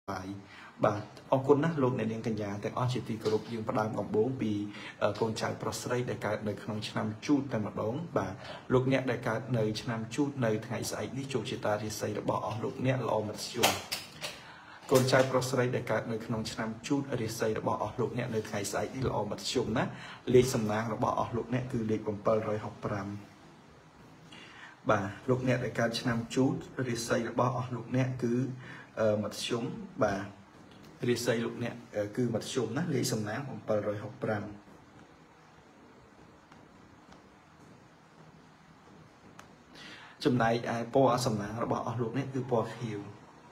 បាទអរគុណណាស់លោកអ្នកនាងកញ្ញាទាំងអស់ជាទីគោរពយើងផ្ដើមដំបូងពីកូនចៅប្រុសស្រីដែលកើតនៅក្នុងឆ្នាំជូតតែម្ដងបាទលោកអ្នកដែលកើតនៅឆ្នាំជូតនៅថ្ងៃស្អែកនេះជោគជតារាសីរបស់អស់លោកអ្នកល្អមធ្យមកូនចៅប្រុសស្រីដែលកើតនៅក្នុងឆ្នាំជូតរាសីរបស់អស់លោកអ្នកនៅថ្ងៃស្អែកនេះល្អមធ្យមណាលេខសំណាងរបស់អស់លោកអ្នកគឺលេខ765បាទលោកអ្នកដែលកើតឆ្នាំជូតរាសីរបស់អស់លោកអ្នកគឺមធ្យមបាទរាសីលោកអ្នកគឺមធ្យមណាលេខសំណាង765ចំណែកឯពណ៌សំណាងរបស់អស់លោកអ្នកគឺពណ៌ខៀវ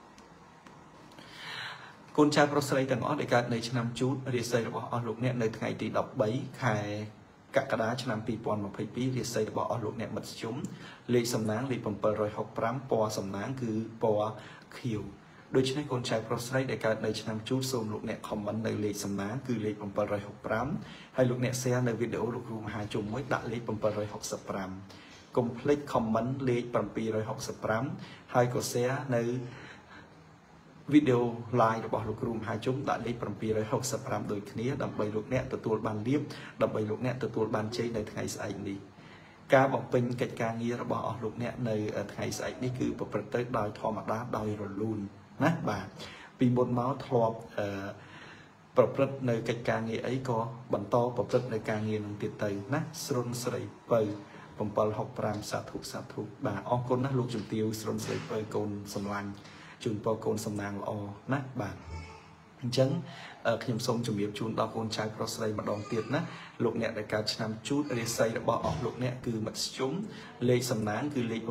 កូនចៅប្រុសស្រីទាំងអស់ដែលកើតនៅឆ្នាំជូតរាសីរបស់អស់លោកអ្នកនៅថ្ងៃទី13ខែកក្កដាឆ្នាំ2022រាសីរបស់អស់លោកអ្នកមធ្យមលេខសំណាងលេខ765ពណ៌សំណាងគឺពណ៌ខៀវដូច្នេះកូនចៅប្រុសស្រីដែលកើតនៅឆ្នាំជូតសូមលោកអ្នកខមមិននៅលេខសំណាងគឺលេខ765ហើយលោកអ្នក share នៅវីដេអូលោកគ្រូមហាជុំមួយដាក់លេខ765កុំភ្លេច comment លេខ765ហើយក៏ share នៅវីដេអូ live របស់លោកគ្រូមហាជុំដាក់លេខ765ដូចគ្នាដើម្បីលោកអ្នកទទួលបានលៀបដើម្បីលោកអ្នកទទួលបានជ័យនៅថ្ងៃស្អែកនេះការបំពេញកិច្ចការងាររបស់អស់លោកអ្នកនៅថ្ងៃស្អែកនេះគឺប្រព្រឹត្តទៅដោយធម្មតាដោយរលូនណាបាទពីមុនមកធ្លាប់ប្រព្រឹត្តនៅកិច្ចការងារអីក៏បន្តប្រព្រឹត្តនៅការងារនឹងទៀតទៅណាស្រុនស្រីពៅ765សាធុសាធុបាទអរគុណណាស់លោកជំទាវស្រុនស្រីពៅកូនសម្លាញ់ជូនពរកូនសំណាងល្អណាបាទអញ្ចឹងខ្ញុំសូមជម្រាបជូនដល់កូនចៅប្រុសស្រីម្ដងទៀតណាលោកអ្នកដែលកើតឆ្នាំជូតរាសីរបស់អស់លោកអ្នកគឺមធ្យមលេខសំណាងគឺលេខ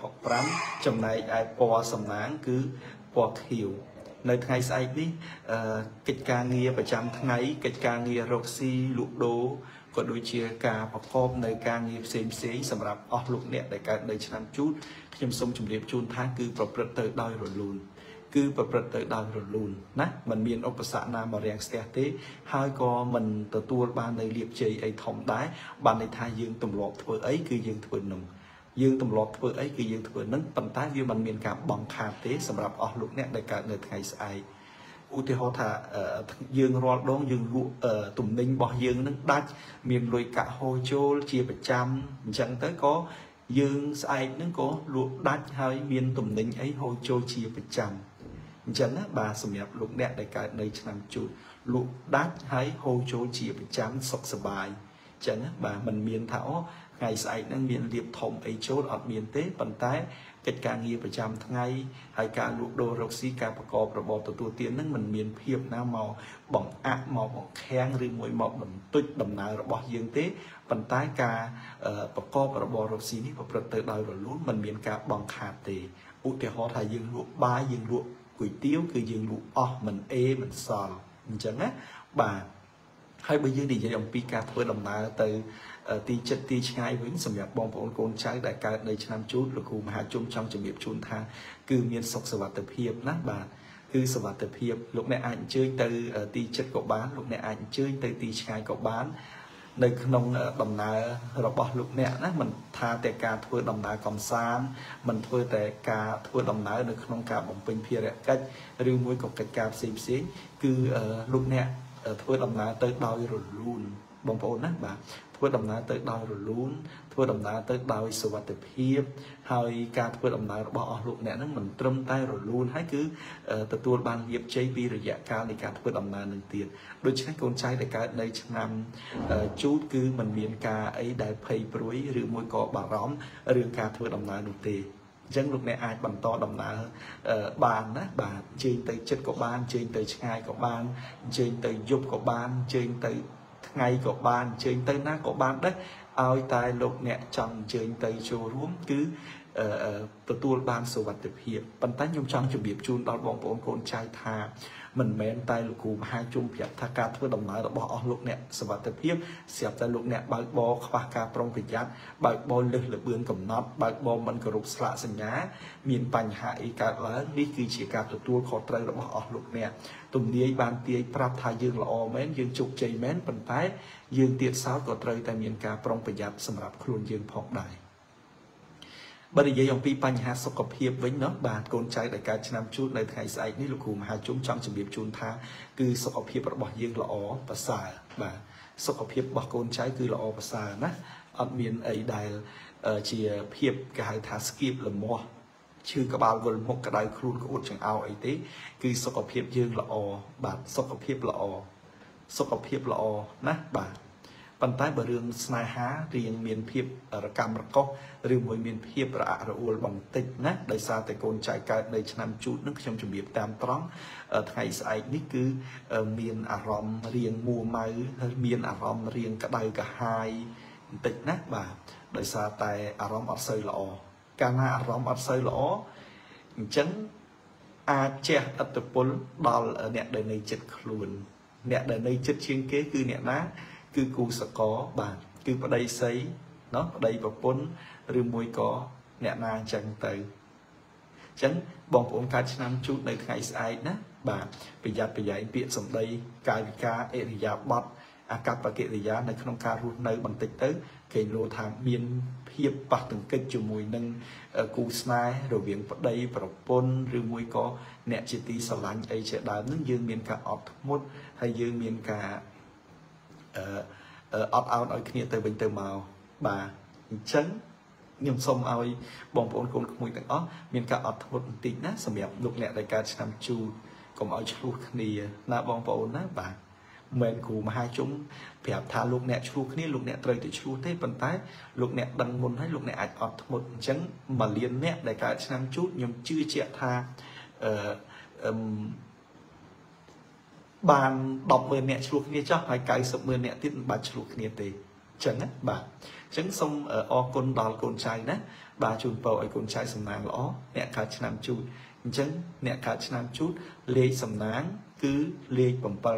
765ចំណែកឯពណ៌សំណាងគឺពណ៌ខៀវនៅថ្ងៃស្អែកនេះកិច្ចការងារប្រចាំថ្ងៃកិច្ចការងាររកស៊ីលក់ដូរក៏ដូចជាការប្រកបនៅការងារផ្សេងសម្រាប់អស់លោកអ្នកដែលកើតនៅឆ្នាំជូតខ្ញុំសូមជម្រាបជូនថាគឺប្រព្រឹត្តទៅដោយរលូនគឺប្រព្រឹត្តទៅដោយរលូនណាมันមានឧបសគ្គណាមករាំងស្ទះទេហើយក៏មិនទទួលបាននៅលៀបជ័យអីធំដែរបានន័យថាយើងទម្លាប់ធ្វើអីគឺយើងធ្វើនឹងយើងទម្លាប់ធ្វើអីគឺយើងធ្វើនឹងប៉ុន្តែវាមិនមានការបង់ខាតទេសម្រាប់អស់លោកអ្នកដែលកើតនៅថ្ងៃស្អែកឧទាហរណ៍ថាយើងរាល់ដងយើងលក់ទំនិញរបស់យើងនឹងដាច់មានលុយកាក់ហូរចូលជាប្រចាំអញ្ចឹងទៅក៏យើងស្អែកនឹងក៏លក់ដាច់ហើយមានទំនិញអីហូរចូលជាប្រចាំអញ្ចឹងណាបាទសម្រាប់លោកអ្នកដែលកើតនៅឆ្នាំជូតលក់ដាច់ហើយហូរចូលជាប្រចាំសុខសប្បាយអញ្ចឹងណាបាទมันមានថាអូថ្ងៃស្អែកហ្នឹងមានលៀបធំអីចូលអត់មានទេប៉ុន្តែកិច្ចការងារប្រចាំថ្ងៃហើយការលក់ដូររកស៊ីការប្រកបរបរទទួលទានហ្នឹងมันមានភាពណាមកបង្អាក់មកបង្ខាំងឬមួយមកបន្ទុចដំណើររបស់យើងទេប៉ុន្តែការប្រកបរបររកស៊ីនេះប្រព្រឹត្តទៅដោយរលូនมันមានការបង់ខាតទេឧទាហរណ៍ថាយើងលក់បាយយើងលក់គុយទាវគឺយើងលក់អស់មិនអេមិនសល់អញ្ចឹងណាបាទហើយបើយើងនិយាយអំពីការធ្វើដំណើរទៅទីចិត្តទីឆ្ងាយវិញសម្រាប់បងប្អូនកូនចៅដែលកើតនៅឆ្នាំជូតលោកគ្រូមហាជុំចង់ជំរាបជូនថាគឺមានសុខសុវត្ថិភាពណាបាទគឺសុវត្ថិភាពលោកអ្នកអាចអញ្ជើញទៅទីចិត្តក៏បានលោកអ្នកអាចអញ្ជើញទៅទីឆ្ងាយក៏បាននៅក្នុងដំណើររបស់លោកអ្នកណាមិនថាតែការធ្វើដំណើរកំសាន្តមិនធ្វើតែការធ្វើដំណើរនៅក្នុងការបំពេញភារកិច្ចឬមួយក៏កិច្ចការផ្សេងគឺលោកអ្នកធ្វើដំណើរទៅដោយរលូនបងប្អូនណាបាទធ្វើដំណើរទៅដោយរលូនធ្វើដំណើរទៅដោយសុវត្ថិភាពហើយការធ្វើដំណើររបស់អស់លោកអ្នកហ្នឹងមិនត្រឹមតែរលូនហើយគឺទទួលបានលៀបជ័យពីរយៈកាលនៃការធ្វើដំណើរនឹងទៀតដូច្នេះកូនចៅដែលកើតនៅឆ្នាំជូតគឺមិនមានការអីដែលភ័យព្រួយឬមួយក៏បារម្ភរឿងការធ្វើដំណើរនោះទេអញ្ចឹងលោកអ្នកអាចបន្តដំណើរបានណាបាទជើញទៅចិត្តក៏បានជើញទៅឆ្ងាយក៏បានជើញទៅយប់ក៏បានជើញទៅថ្ងៃក៏បានអញ្ជើញទៅណាក៏បានដែរឲ្យតែលោកអ្នកចង់អញ្ជើញទៅចូលរួមគឺទទួលបានសុវត្ថិភាពប៉ុន្តែខ្ញុំចង់ជម្រាបជូនដល់បងប្អូនកូនចៅថាមិនមែនតែលោកគ្រូមហាជុំប្រាប់ថាការធ្វើដំណើររបស់អស់លោកអ្នកសុវត្ថិភាពស្រាប់តែលោកអ្នកបើកបរខ្វះការប្រុងប្រយ័ត្នបើកបរលើសល្បឿនកំណត់បើកបរមិនគោរពស្លាកសញ្ញាមានបញ្ហាអីកើតឡើងនេះគឺជាការទទួលខុសត្រូវរបស់អស់លោកអ្នកទំនាយបានទាយប្រាប់ថាយើងល្អមែនយើងជោគជ័យមែនប៉ុន្តែយើងទៀតសោតក៏ត្រូវតែមានការប្រុងប្រយ័ត្នសម្រាប់ខ្លួនយើងផងដែរបើនិយាយអំពីបញ្ហាសុខភាពវិញเนาะបាទកូនចៅដែលកើតឆ្នាំជូតនៅថ្ងៃស្អែកនេះលោកគ្រូមហាជុំចង់ជម្រាបជូនថាគឺសុខភាពរបស់យើងល្អប្រសើរបាទសុខភាពរបស់កូនចៅគឺល្អប្រសើរណាអត់មានអីដែលជាភាពគេហៅថាស្គៀបលមាស់ឈឺក្បាលវល់មុខក្តៅខ្លួនក្អួតចង្អោរអីទេគឺសុខភាពយើងល្អបាទសុខភាពល្អណាបាទប៉ុន្តែបើរឿងស្នេហារៀងមានភាពរកម្មរកុសឬមួយមានភាពរអាក់រអួលបន្តិចណាដោយសារតែកូនចៅកើតនៅឆ្នាំជូតនឹងខ្ញុំជម្រាបតាមត្រង់ថ្ងៃស្អែកនេះគឺមានអារម្មណ៍រៀងមួម៉ៅហើយមានអារម្មណ៍រៀងក្តៅកាហាយបន្តិចណាបាទដោយសារតែអារម្មណ៍អត់សូវល្អកាលណាអារម្មណ៍អត់សូវល្អអញ្ចឹងអាចជះឥទ្ធិពលដល់អ្នកដែលនៅចិត្តខ្លួនអ្នកដែលនៅចិត្តជាងគេគឺអ្នកណាគឺគូសកលបាទគឺប្តីស្រីเนาะប្តីប្រពន្ធឬមួយក៏អ្នកណាអញ្ចឹងទៅអញ្ចឹងបងប្អូនកើតឆ្នាំជូតនៅថ្ងៃស្អែកណាបាទប្រយ័ត្នប្រយែងពាក្យសម្ដីកាយវិការអិរិយាបថអាកប្បកិរិយានៅក្នុងការរស់នៅបន្តិចទៅគេលោថាមានភាពប៉ះទង្គិចជាមួយនឹងគូស្នេហ៍រវាងប្តីប្រពន្ធឬមួយក៏អ្នកជាទីស្រឡាញ់អីជាដើមនឹងយើងមានការអត់ធ្មត់ហើយយើងមានការអត់ឱនឲ្យគ្នាទៅវិញទៅមកបាទអញ្ចឹងខ្ញុំសូមឲ្យបងប្អូនកូនក្មួយទាំងអស់មានការអត់ធ្មត់បន្តិចណាសម្រាប់លោកអ្នកដែលកើតឆ្នាំជូតកុំឲ្យឆ្លោះគ្នាណាបងប្អូនណាបាទមិនគ្រូមហាជុំប្រាប់ថាលោកអ្នកឆ្លោះគ្នាលោកអ្នកត្រូវតែឆ្លោះទេប៉ុន្តែលោកអ្នកដឹងមុនហើយលោកអ្នកអាចអត់ធ្មត់អញ្ចឹងមួយលានអ្នកដែលកើតឆ្នាំជូតខ្ញុំជឿជាក់ថាបាន100000អ្នកឆ្លោះគ្នាចោះហើយ90000អ្នកទៀតមិនបាច់ឆ្លោះគ្នាទេអញ្ចឹងណាបាទអញ្ចឹងសូមអរគុណដល់កូនចៅណាបាទជូនពរឲ្យកូនចៅសំណាងល្អអ្នកកើតឆ្នាំជូតអញ្ចឹងអ្នកកើតឆ្នាំជូតលេខសំណាងគឺលេខ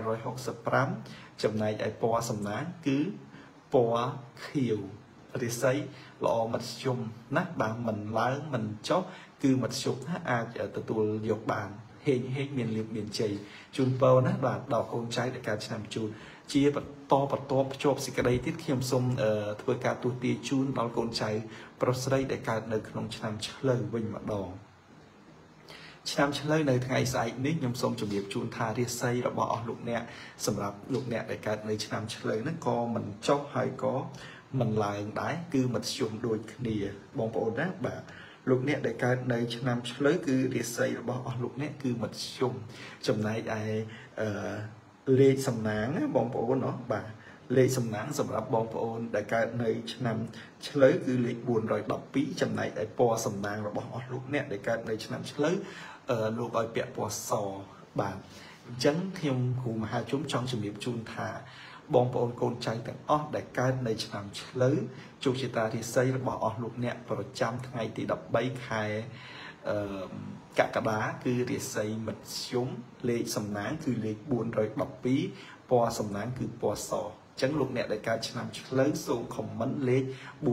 765ចំណែកឯពណ៌សំណាងគឺពណ៌ខៀវរិស័យល្អមធ្យមណាបាទមិនឡើងមិនចុះគឺមធ្យមណាអាចទទួលយកបានហេងមានលៀបមានជ័យជូនពរណាបាទដល់កូនចៅដែលកើតឆ្នាំជូតជាបន្តភ្ជាប់សេចក្តីទៀតខ្ញុំសូមធ្វើការទូទាជូនដល់កូនចៅប្រុសស្រីដែលកើតនៅក្នុងឆ្នាំឆ្លូវវិញម្ដងឆ្នាំឆ្លូវនៅថ្ងៃស្អែកនេះខ្ញុំសូមជម្រាបជូនថារាសីរបស់អស់លោកអ្នកសម្រាប់លោកអ្នកដែលកើតនៅឆ្នាំឆ្លូវហ្នឹងក៏មិនចុះហើយក៏មិនឡើងដែរគឺមធ្យមដូចគ្នាបងប្អូនណាបាទលោកអ្នកដែលកើតនៅឆ្នាំឆ្លូវគឺរាសីរបស់អស់លោកអ្នកគឺមធ្យមចំណែកឯលេខសំណាងបងប្អូនបាទលេខសំណាងសម្រាប់បងប្អូនដែលកើតនៅឆ្នាំឆ្លូវគឺលេខ412ចំណែកឯពណ៌សំណាងរបស់អស់លោកអ្នកដែលកើតនៅឆ្នាំឆ្លូវលោកឲ្យពាក់ពណ៌សបាទអញ្ចឹងខ្ញុំគ្រូមហាជុំចង់ជម្រាបជូនថាបងប្អូនកូនចៅទាំងអស់ដែលកើតនៅឆ្នាំឆ្លូវជោគជតារាសីរបស់អស់លោកអ្នកប្រចាំថ្ងៃទី13ខែកក្កដាគឺរាសីមធ្យមលេខសំណាងគឺលេខ412ពណ៌សំណាងគឺពណ៌សអញ្ចឹងលោកអ្នកដែលកើតឆ្នាំឆ្លូវសូមខមមិនលេខ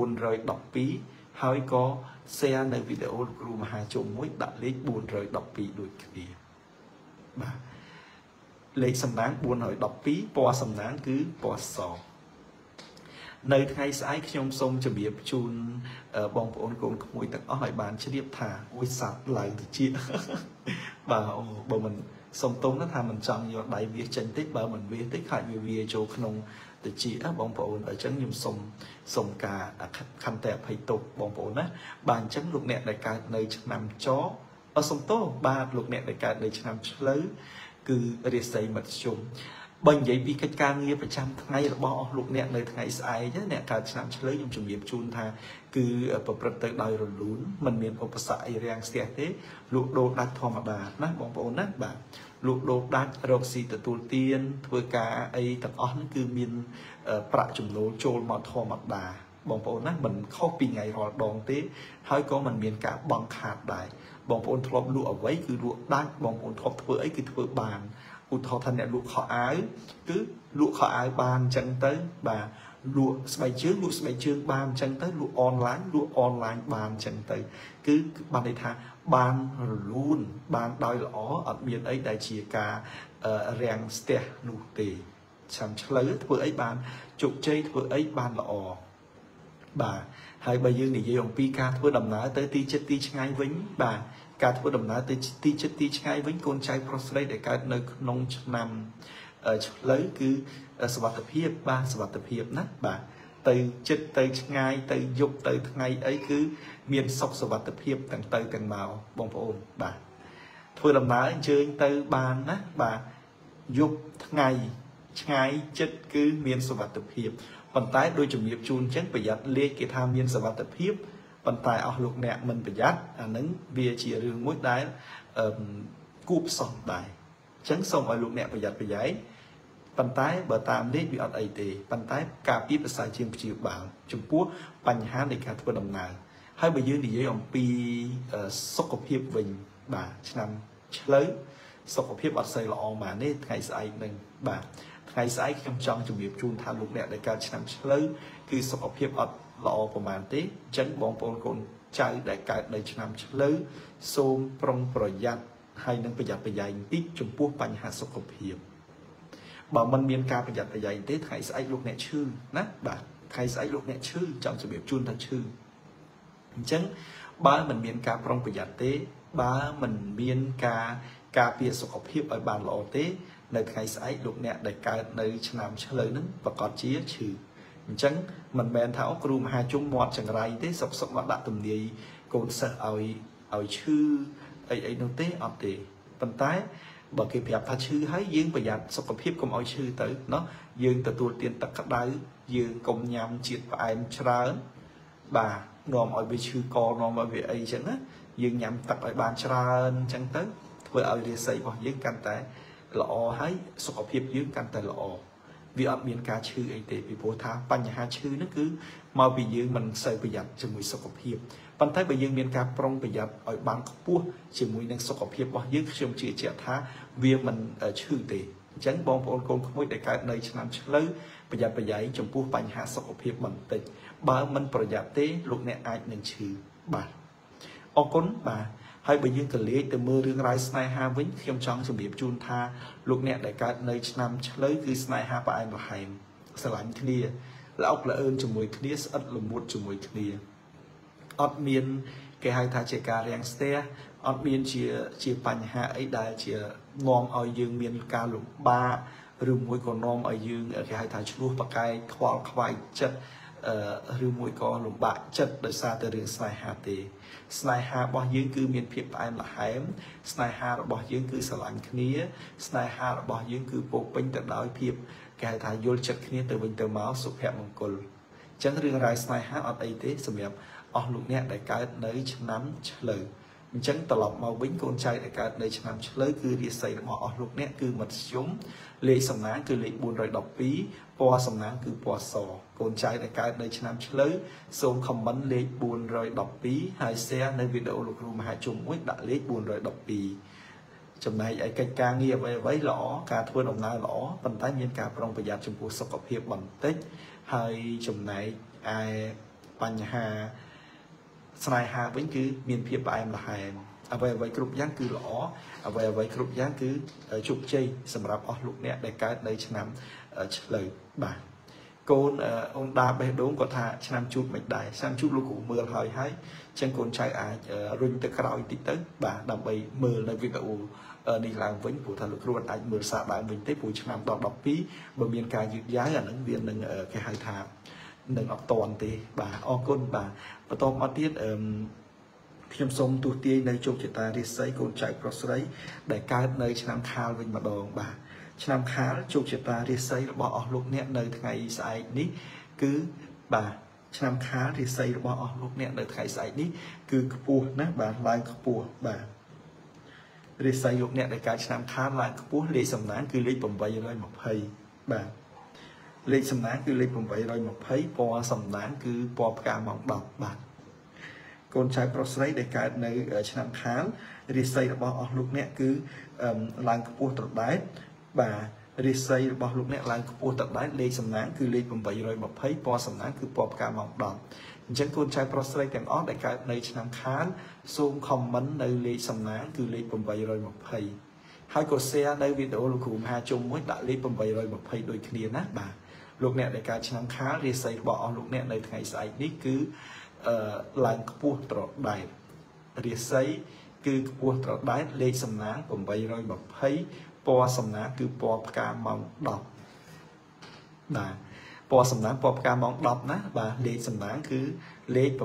412ហើយក៏ share នៅវីដេអូលោកគ្រូមហាជុំមួយដាក់លេខ412ដូចគ្នាបាទលេខសំណាង412ពណ៌សំណាងគឺពណ៌សនៅថ្ងៃស្អែកខ្ញុំសូមជម្រាបជូនបងប្អូនកូនក្មួយទាំងអស់ឲ្យបានជ្រាបថាអូយសាប់ឡើងទៅជាបាទបើមិនសុំទោសណាថាមិនចង់យកដៃវាចេញតិចបើមិនវាតិចខ្លាចវាចូលក្នុងទៅជាបងប្អូនអញ្ចឹងខ្ញុំសូមការខន្តីអភ័យទោសបងប្អូនណាបាទអញ្ចឹងលោកអ្នកដែលកើតនៅឆ្នាំចសុំទោសបាទលោកអ្នកដែលកើតនៅឆ្នាំឆ្លូវគឺរាសីមធ្យមបើនិយាយពីកិច្ចការងារប្រចាំថ្ងៃរបស់អស់លោកអ្នកនៅថ្ងៃស្អែកអ្នកកើតឆ្នាំឆ្លូវខ្ញុំជម្រាបជូនថាគឺប្រព្រឹត្តទៅដោយរលូនមិនមានឧបសគ្គអីរាំងស្ទះទេលក់ដូរដាច់ធម្មតាណាបងប្អូនណាបាទលក់ដូរដាច់រកស៊ីទទួលទានធ្វើការអីទាំងអស់ហ្នឹងគឺមានប្រាក់ចំណូលចូលមកធម្មតាបងប្អូនណាមិនខុសពីថ្ងៃរាល់ដងទេហើយក៏មិនមានការបង់ខាតដែរបងប្អូនធ្លាប់លក់អ្វីគឺលក់ដាច់បងប្អូនធ្លាប់ធ្វើអីគឺធ្វើបានឧទាហរណ៍ថាអ្នកលក់ខោអាវគឺលក់ខោអាវបានអញ្ចឹងទៅបាទលក់ស្បែកជើងលក់ស្បែកជើងបានអញ្ចឹងទៅលក់អនឡាញបានអញ្ចឹងទៅគឺបានន័យថាបានរលូនបានដោយល្អអត់មានអីដែលជាការរាំងស្ទះនោះទេឆ្នាំឆ្លូវធ្វើអីបានជោគជ័យធ្វើអីបានល្អ bà hai bây giờ này dây ông pi ca thua đầm ná tới ti chết ti ngay vĩnh bà ca thua đầm ná tới ti chết ti ngay vĩnh con trai prostate để ca nơi nông nằm lấy cứสวัสดิភាព ba สวัสดิភាព ណា បាទ ទៅ ចិត្ត ទៅ ឆ្ងាយ ទៅ យប់ ទៅ ថ្ងៃ អី គឺ មាន សុខ សวัสดิភាព ទាំង ទៅ ទាំង មក បង ប្អូន បាទ ធ្វើ ដំណើរ អញ្ជើញ ទៅ បាន ណា បាទ យប់ ថ្ងៃ ឆ្ងាយ ចិត្ត គឺ មាន សวัสดิភាព ប៉ុន្តែ ដោយ ជំរាប ជូន ចឹង ប្រយ័ត្ន លេខ គេ ថា មាន សวัสดิភាព ប៉ុន្តែ អស់ លោក អ្នក មិន ប្រយ័ត្ន អា នឹង វា ជា រឿង មួយ ដែល គួប សោះ ដែរ ចឹង សូម ឲ្យ លោក អ្នក ប្រយ័ត្ន ប្រយែង ប៉ុន្តែ បើ តាម លេខ វា អត់ អី ទេ ប៉ុន្តែ ការ ពី ភាសា ជាង ព្យាបាល ចំពោះ បញ្ហា នៃ ការ ធ្វើ ដំណើរ ហើយ បើ យើង និយាយ អំពី សុខភាព វិញ បាទ ឆ្នាំ ឆ្លូវ សុខភាព អត់ សូវ ល្អ ម៉ាន ទេ ថ្ងៃ ស្អែក នឹង បាទ ថ្ងៃ ស្អែក ខ្ញុំ ចង់ ជំរាប ជូន ថា លោក អ្នក ដែល កើត ឆ្នាំ ឆ្លូវ គឺ សុខភាព អត់ ល្អ ប្រហែល ទេ អញ្ចឹង បង ប្អូន កូន ចៅ ដែល កើត នៅ ឆ្នាំ ឆ្លូវ សូម ប្រុង ប្រយ័ត្ន ហើយ នឹង ប្រយ័ត្ន ប្រយែង តិច ចំពោះ បញ្ហា សុខភាព បើ មិន មាន ការ ប្រយ័ត្ន ប្រយែង ទេ ថ្ងៃ ស្អែក លោក អ្នក ឈឺ ណា បាទ ថ្ងៃ ស្អែក លោក អ្នក ឈឺ ចង់ ជំរាប ជូន ថា ឈឺ អញ្ចឹង បើ មិន មាន ការ ប្រុង ប្រយ័ត្ន ទេ បើ មិន មាន ការពារ សុខភាព ឲ្យ បាន ល្អ ទេ នៅ ថ្ងៃ ស្អែក លោក អ្នក ដែល កើត នៅ ឆ្នាំ ឆ្លូវ នឹង ប្រកាស ជា ឈឺ អញ្ចឹង មិន មែន ថា គ្រូ មហាជន មាត់ ចង្រៃ ទេ សុក មក ដាក់ ទំនាយ កូន សិស្ស ឲ្យ ឈឺ អី នោះ ទេ អត់ ទេ ប៉ុន្តែ បើ គេ ប្រាប់ ថា ឈឺ ហើយ យើង ប្រយ័ត្ន សុខភាព កុំ ឲ្យ ឈឺ ទៅ ណោះ យើង ទទួល ទាន ទឹក ក្តៅ យើង កុំ ញ៉ាំ ជាតិ ផ្អែម ច្រើន បាទ នាំ ឲ្យ វា ឈឺ ក នាំ ឲ្យ វា អី ចឹង ណា យើង ញ៉ាំ ទឹក ឲ្យ បាន ច្រើន ចឹង ទៅ ធ្វើ ឲ្យ រាសី របស់ យើង កាន់ តែ ល្អ ហើយ សុខភាព យើង កាន់ តែ ល្អ វា អត់ មាន ការ ឈឺ អី ទេ ពី ព្រោះ ថា បញ្ហា ឈឺ ហ្នឹង គឺ មក ពី យើង មិន សូវ ប្រយ័ត្ន ជាមួយ សុខភាព ប៉ុន្តែ បើ យើង មាន ការ ប្រុង ប្រយ័ត្ន ឲ្យ បាន ខ្ពស់ ជាមួយ នឹង សុខភាព របស់ យើង ខ្ញុំ ជឿជាក់ ថា វា មិន ឈឺ ទេ អញ្ចឹង បងប្អូន កូន ក្មួយ ដែល កើត នៅ ឆ្នាំ ឆ្លូវ ប្រយ័ត្ន ប្រយែង ចំពោះ បញ្ហា សុខភាព បន្តិច បើ មិន ប្រយ័ត្ន ទេ លោក អ្នក អាច នឹង ឈឺ បាទ អរគុណ បាទ ហើយ បើ យើង ក៏ លេខ ទៅ មើល រឿងរ៉ាវ ស្នេហា វិញ ខ្ញុំ ចង់ ជំរាប ជូន ថា លោក អ្នក ដែល កើត នៅ ឆ្នាំ ឆ្លូវ គឺ ស្នេហា ផ្អែម ល្ហែម ស្រឡាញ់ គ្នា ល្អក់ល្អឿន ជាមួយ គ្នា ស្អិត ល្មួត ជាមួយ គ្នា អត់ មាន គេ ហៅ ថា ជា ការ រាំង ស្ទះ អត់ មាន ជា បញ្ហា អី ដែល ជា នាំ ឲ្យ យើង មាន ការ លំបាក ឬ មួយ ក៏ នាំ ឲ្យ យើង គេ ហៅ ថា ឆ្លោះ ប្រកែក ខ្វល់ ខ្វាយ ចិត្ត ឬ មួយ ក៏ លំបាក ចិត្ត ដោយ សារ តែ រឿង ស្នេហា ទេ ស្នេហា របស់ យើង គឺ មាន ភាព ផ្អែម ល្ហែម ស្នេហា របស់ យើង គឺ ស្រឡាញ់ គ្នា ស្នេហា របស់ យើង គឺ ពោរពេញ ទៅ ដោយ ភាព គេ ហៅ ថា យល់ ចិត្ត គ្នា ទៅ វិញ ទៅ មក សុភមង្គល អញ្ចឹង រឿងរ៉ាវ ស្នេហា អត់ អី ទេ សម្រាប់ អស់ លោក អ្នក ដែល កើត នៅ ឆ្នាំ ឆ្លូវ អញ្ចឹង ត្រឡប់ មក វិញ កូន ចៅ ដែល កើត នៅ ឆ្នាំ ឆ្លូវ គឺ រាសី របស់ អស់ លោក អ្នក គឺ មធ្យម លេខ សំណាង គឺ លេខ 412 ពណ៌ សំណាង គឺ ពណ៌ ស កូន ចៅ ដែល កើត នៅ ឆ្នាំ ឆ្លូវ សូម comment លេខ 412 ហើយ share នៅ វីដេអូ លោក គ្រូ មហាជន មួយ ដាក់ លេខ 412 ចំណែក ឯ កិច្ច ការងារ អ្វី ល្អ ការ ធ្វើ ដំណើរ ល្អ ប៉ុន្តែ មាន ការ ប្រុង ប្រយ័ត្ន ចំពោះ សុខភាព បន្តិច ហើយ ចំណែក ឯ បញ្ហា ស្នេហា វិញ គឺ មាន ភាព ផ្អែម ល្ហែម អ្វី គ្រប់ យ៉ាង គឺ ល្អ អ្វី គ្រប់ យ៉ាង គឺ ជោគជ័យ សម្រាប់ អស់ លោក អ្នក ដែល កើត នៅ ឆ្នាំ ឆ្លូវ បាទ កូន អូន ដា បេះដូង គាត់ ថា ឆ្នាំ ជូត មិន ដែរ ឆ្នាំ ជូត លោក គ្រូ មើល ហើយ ហើយ ចឹង កូន ចៅ អាច រុញ ទៅ ក្រោយ តិច ទៅ បាទ ដើម្បី មើល នៅ វីដេអូ នេះ ឡើង វិញ ព្រោះ ថា លោក គ្រូ អាច មើល សារ ដើម វិញ ទេ ព្រោះ ឆ្នាំ ដល់ 12 បើ មាន ការ យឺត យ៉ាវ អា នឹង វា នឹង គេ ហៅ ថា នឹង អត់ តន់ ទេ បាទ អរគុណ បាទ បន្ត មក ទៀត ខ្ញុំ សូម ទូទាយ នៅ ជោគជតា រាសី កូន ចៅ ប្រុស ស្រី ដែល កើត នៅ ឆ្នាំ ខាល វិញ ម្ដង បាទ ឆ្នាំ ខាល ជោគជតា រាសី របស់ អស់ លោក អ្នក នៅ ថ្ងៃ ស្អែក នេះ គឺ បាទ ឆ្នាំ ខាល រាសី របស់ អស់ លោក អ្នក នៅ ថ្ងៃ ស្អែក នេះ គឺ ខ្ពស់ ណា បាទ ឡើង ខ្ពស់ បាទ រាសី លោក អ្នក ដែល កើត ឆ្នាំ ខាល ឡើង ខ្ពស់ លេខ សំណាង គឺ លេខ 820 បាទ លេខ សំណាង គឺ លេខ 820 ពណ៌ សំណាង គឺ ពណ៌ ផ្កា ម៉ោង 10 បាទ កូន ចៅ ប្រុស ស្រី ដែល កើត នៅ ឆ្នាំ ខាល រាសី របស់ អស់ លោក អ្នក គឺ ឡើង ខ្ពស់ ត្រដែត បាទ រាសី របស់ លោក អ្នក ឡើង ខ្ពស់ ត្រដែត លេខ សំណាង គឺ លេខ 820 ពណ៌ សំណាង គឺ ពណ៌ ផ្កា ម៉ោង 10 អញ្ចឹង កូន ចៅ ប្រុស ស្រី ទាំង អស់ ដែល កើត នៅ ឆ្នាំ ខាល សូម comment នៅ លេខ សំណាង គឺ លេខ 820 ហើយ ក៏ share នៅ វីដេអូ លោក គ្រូ មហាជន មួយ ដាក់ លេខ 820 ដូច គ្នា ណា បាទលោកអ្នកដែលកើតឆ្នាំខាលរាសីរបស់អស់លោកអ្នកនៅថ្ងៃស្អែកនេះគឺឡើងខ្ពស់ត្រដែតរាសីគឺខ្ពស់ត្រដែតលេខសំណាង820ពណ៌សំណាងគឺពណ៌ផ្កាម៉ោង10បាទពណ៌សំណាងពណ៌ផ្កាម៉ោង10ណាបាទលេខសំណាងគឺលេខ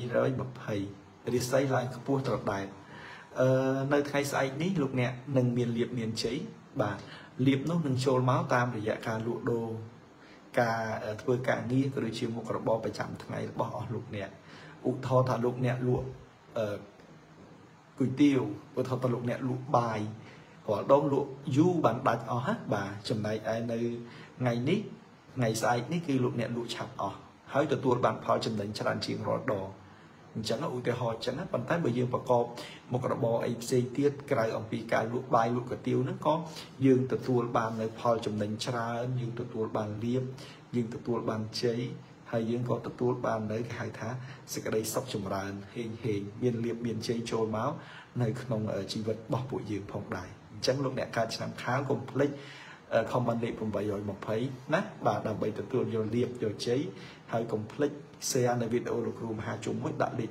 820រាសីឡើងខ្ពស់ត្រដែតនៅថ្ងៃស្អែកនេះលោកអ្នកនឹងមានលៀបមានជ័យបាទលៀបនោះនឹងចូលមកតាមរយៈការលក់ដូរការធ្វើការងារក៏ដូចជាមុខរបរប្រចាំថ្ងៃរបស់អស់លោកអ្នកឧទាហរណ៍ថាលោកអ្នកលក់គុយទាវឧទាហរណ៍ថាលោកអ្នកលក់បាយរាល់ដងលក់យូរបានដាច់អស់ហ่ะបាទចំណែកឯនៅថ្ងៃនេះថ្ងៃស្អែកនេះគឺលោកអ្នកលក់ឆាប់អស់ហើយទទួលបានផលចំណេញច្រើនជាងរាល់ដងអញ្ចឹងឧទាហរណ៍អញ្ចឹងប៉ុន្តែបើយើងប្រកបមុខរបរអីផ្សេងទៀតក្រៅអំពីការលក់បាយលក់គុយទាវហ្នឹងក៏យើងទទួលបាននៅផលចំណេញច្រើនយើងទទួលបានលាភយើងទទួលបានជ័យហើយយើងក៏ទទួលបាននៅគេហៅថាសេចក្តីសុខចម្រើនហេងមានលាភមានជ័យចូលមកនៅក្នុងជីវិតរបស់ពួកយើងផងដែរអញ្ចឹងលោកអ្នកកើតឆ្នាំខាលកុំភ្លេចcomment លេខ820ណាបាទដើម្បីទទួលយកលាភយកជ័យហើយកុំភ្លេច share នៅវីដេអូលោកគ្រូមហាជុំមួយដាក់លេខ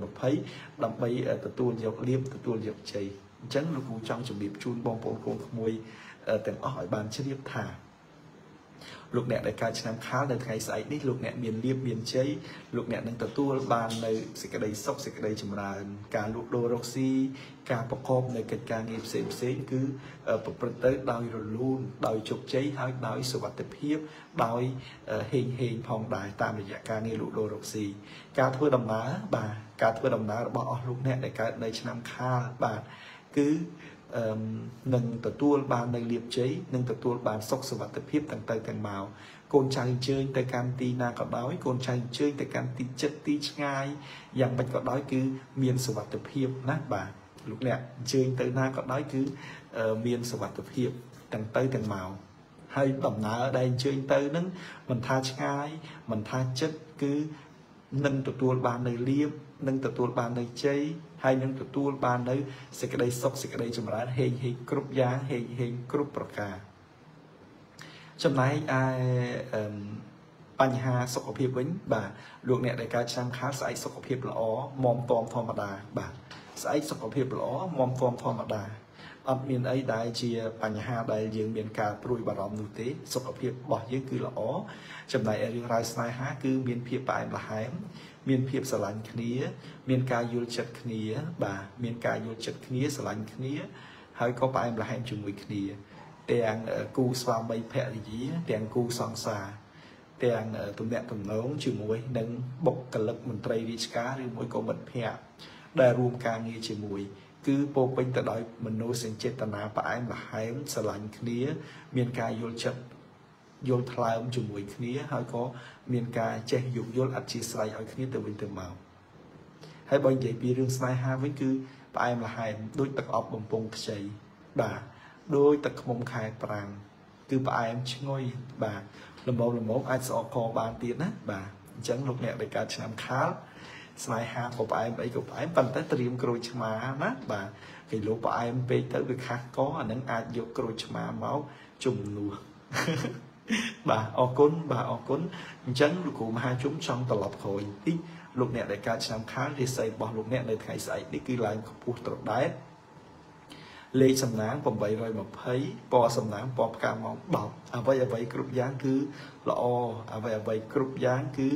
820ដើម្បីទទួលយកលាភទទួលយកជ័យអញ្ចឹងលោកគ្រូចង់ជម្រាបជូនបងប្អូនកូនក្មួយទាំងអស់ឲ្យបានជ្រាបថាលោកអ្នកដែលកើតឆ្នាំខាលនៅថ្ងៃស្អែកនេះលោកអ្នកមានលាភមានជ័យលោកអ្នកនឹងទទួលបាននៅសេចក្តីសុខសេចក្តីចម្រើនការលក់ដូររកស៊ីការប្រកបនៅកិច្ចការងារផ្សេងគឺប្រព្រឹត្តទៅដោយរលូនដោយជោគជ័យហើយដោយសុវត្ថិភាពដោយហេងផងដែរតាមរយៈការងារលក់ដូររកស៊ីការធ្វើដំណើរបាទការធ្វើដំណើររបស់អស់លោកអ្នកដែលកើតនៅឆ្នាំខាលបាទគឺនឹងទទួលបាននៅលាភជ័យនឹងទទួលបានសុខសុវត្ថិភាពទាំងទៅទាំងមកកូនចៅអញ្ជើញទៅកាន់ទីណាក៏ដោយកូនចៅអញ្ជើញទៅកាន់ទីចិត្តទីឆ្ងាយយ៉ាងម៉េចក៏ដោយគឺមានសុវត្ថិភាពណាបាទលោកអ្នកអញ្ជើញទៅណាក៏ដោយគឺមានសុវត្ថិភាពទាំងទៅទាំងមកហើយដំណើរដែលអញ្ជើញទៅនឹងមិនថាឆ្ងាយមិនថាចិត្តគឺនឹងទទួលបាននៅលាភនឹងទទួលបាននៅជ័យហើយនឹងទទួលបាននៅសេចក្តីសុខសេចក្តីចម្រើនហេងគ្រប់យ៉ាងហេងគ្រប់ប្រការចំណែកឯបញ្ហាសុខភាពវិញបាទលោកអ្នកដែលកើតឆ្នាំខាលស្អែកសុខភាពល្អមាំទាំធម្មតាបាទស្អែកសុខភាពល្អមាំទាំធម្មតាអត់មានអីដែលជាបញ្ហាដែលយើងមានការព្រួយបារម្ភនោះទេសុខភាពរបស់យើងគឺល្អចំណែករឿងរ៉ាវស្នេហាគឺមានភាពផ្អែមល្ហែមមានភាពស្រឡាញ់គ្នាមានការយល់ចិត្តគ្នាបាទមានការយល់ចិត្តគ្នាស្រឡាញ់គ្នាហើយក៏ផ្អែមល្ហែមជាមួយគ្នាទាំងគូស្វាមីភរិយាទាំងគូសង្សារទាំងទំនាក់ទំនងជាមួយនឹងបុគ្គលិកមន្ត្រីរាជការឬមួយក៏មិត្តភ័ក្តិដែលរួមការងារជាមួយគឺពោពេញទៅដោយមនោសញ្ចេតនាផ្អែមល្ហែមស្រឡាញ់គ្នាមានការយល់ចិត្តយល់ថ្លើមជាមួយគ្នាហើយក៏មានការចេះយោគយល់អធ្យាស្រ័យឲ្យគ្នាទៅវិញទៅមកហើយបើនិយាយពីរឿងស្នេហាវិញគឺផ្អែមល្ហែមដូចទឹកអប់បំពង់ខ្ចីបាទដោយទឹកខ្មុំខែប្រាំងគឺផ្អែមឈ្ងុយបាទល្មមអាចស្អកកបានទៀតណាបាទអញ្ចឹងលោកអ្នកដែលកើតឆ្នាំខាលស្នេហាក៏ផ្អែមអីក៏ផ្អែមប៉ុន្តែត្រៀមក្រូចឆ្មាណាបាទគេលោកផ្អែមពេកទៅវាខាស់កអានឹងអាចយកក្រូចឆ្មាមកជំនួសបាទអរគុណអញ្ចឹងលោកគ្រូមហាជុំចង់ត្រឡប់ក្រោយបន្តិចលោកអ្នកដែលកើតឆ្នាំខាលរាសីរបស់លោកអ្នកនៅថ្ងៃស្អែកនេះគឺឡើងខ្ពស់ត្រដែតលេខសំណាង820ពណ៌សំណាងពណ៌ផ្កាម៉ោង10អ្វីគ្រប់យ៉ាងគឺល្អអ្វីគ្រប់យ៉ាងគឺ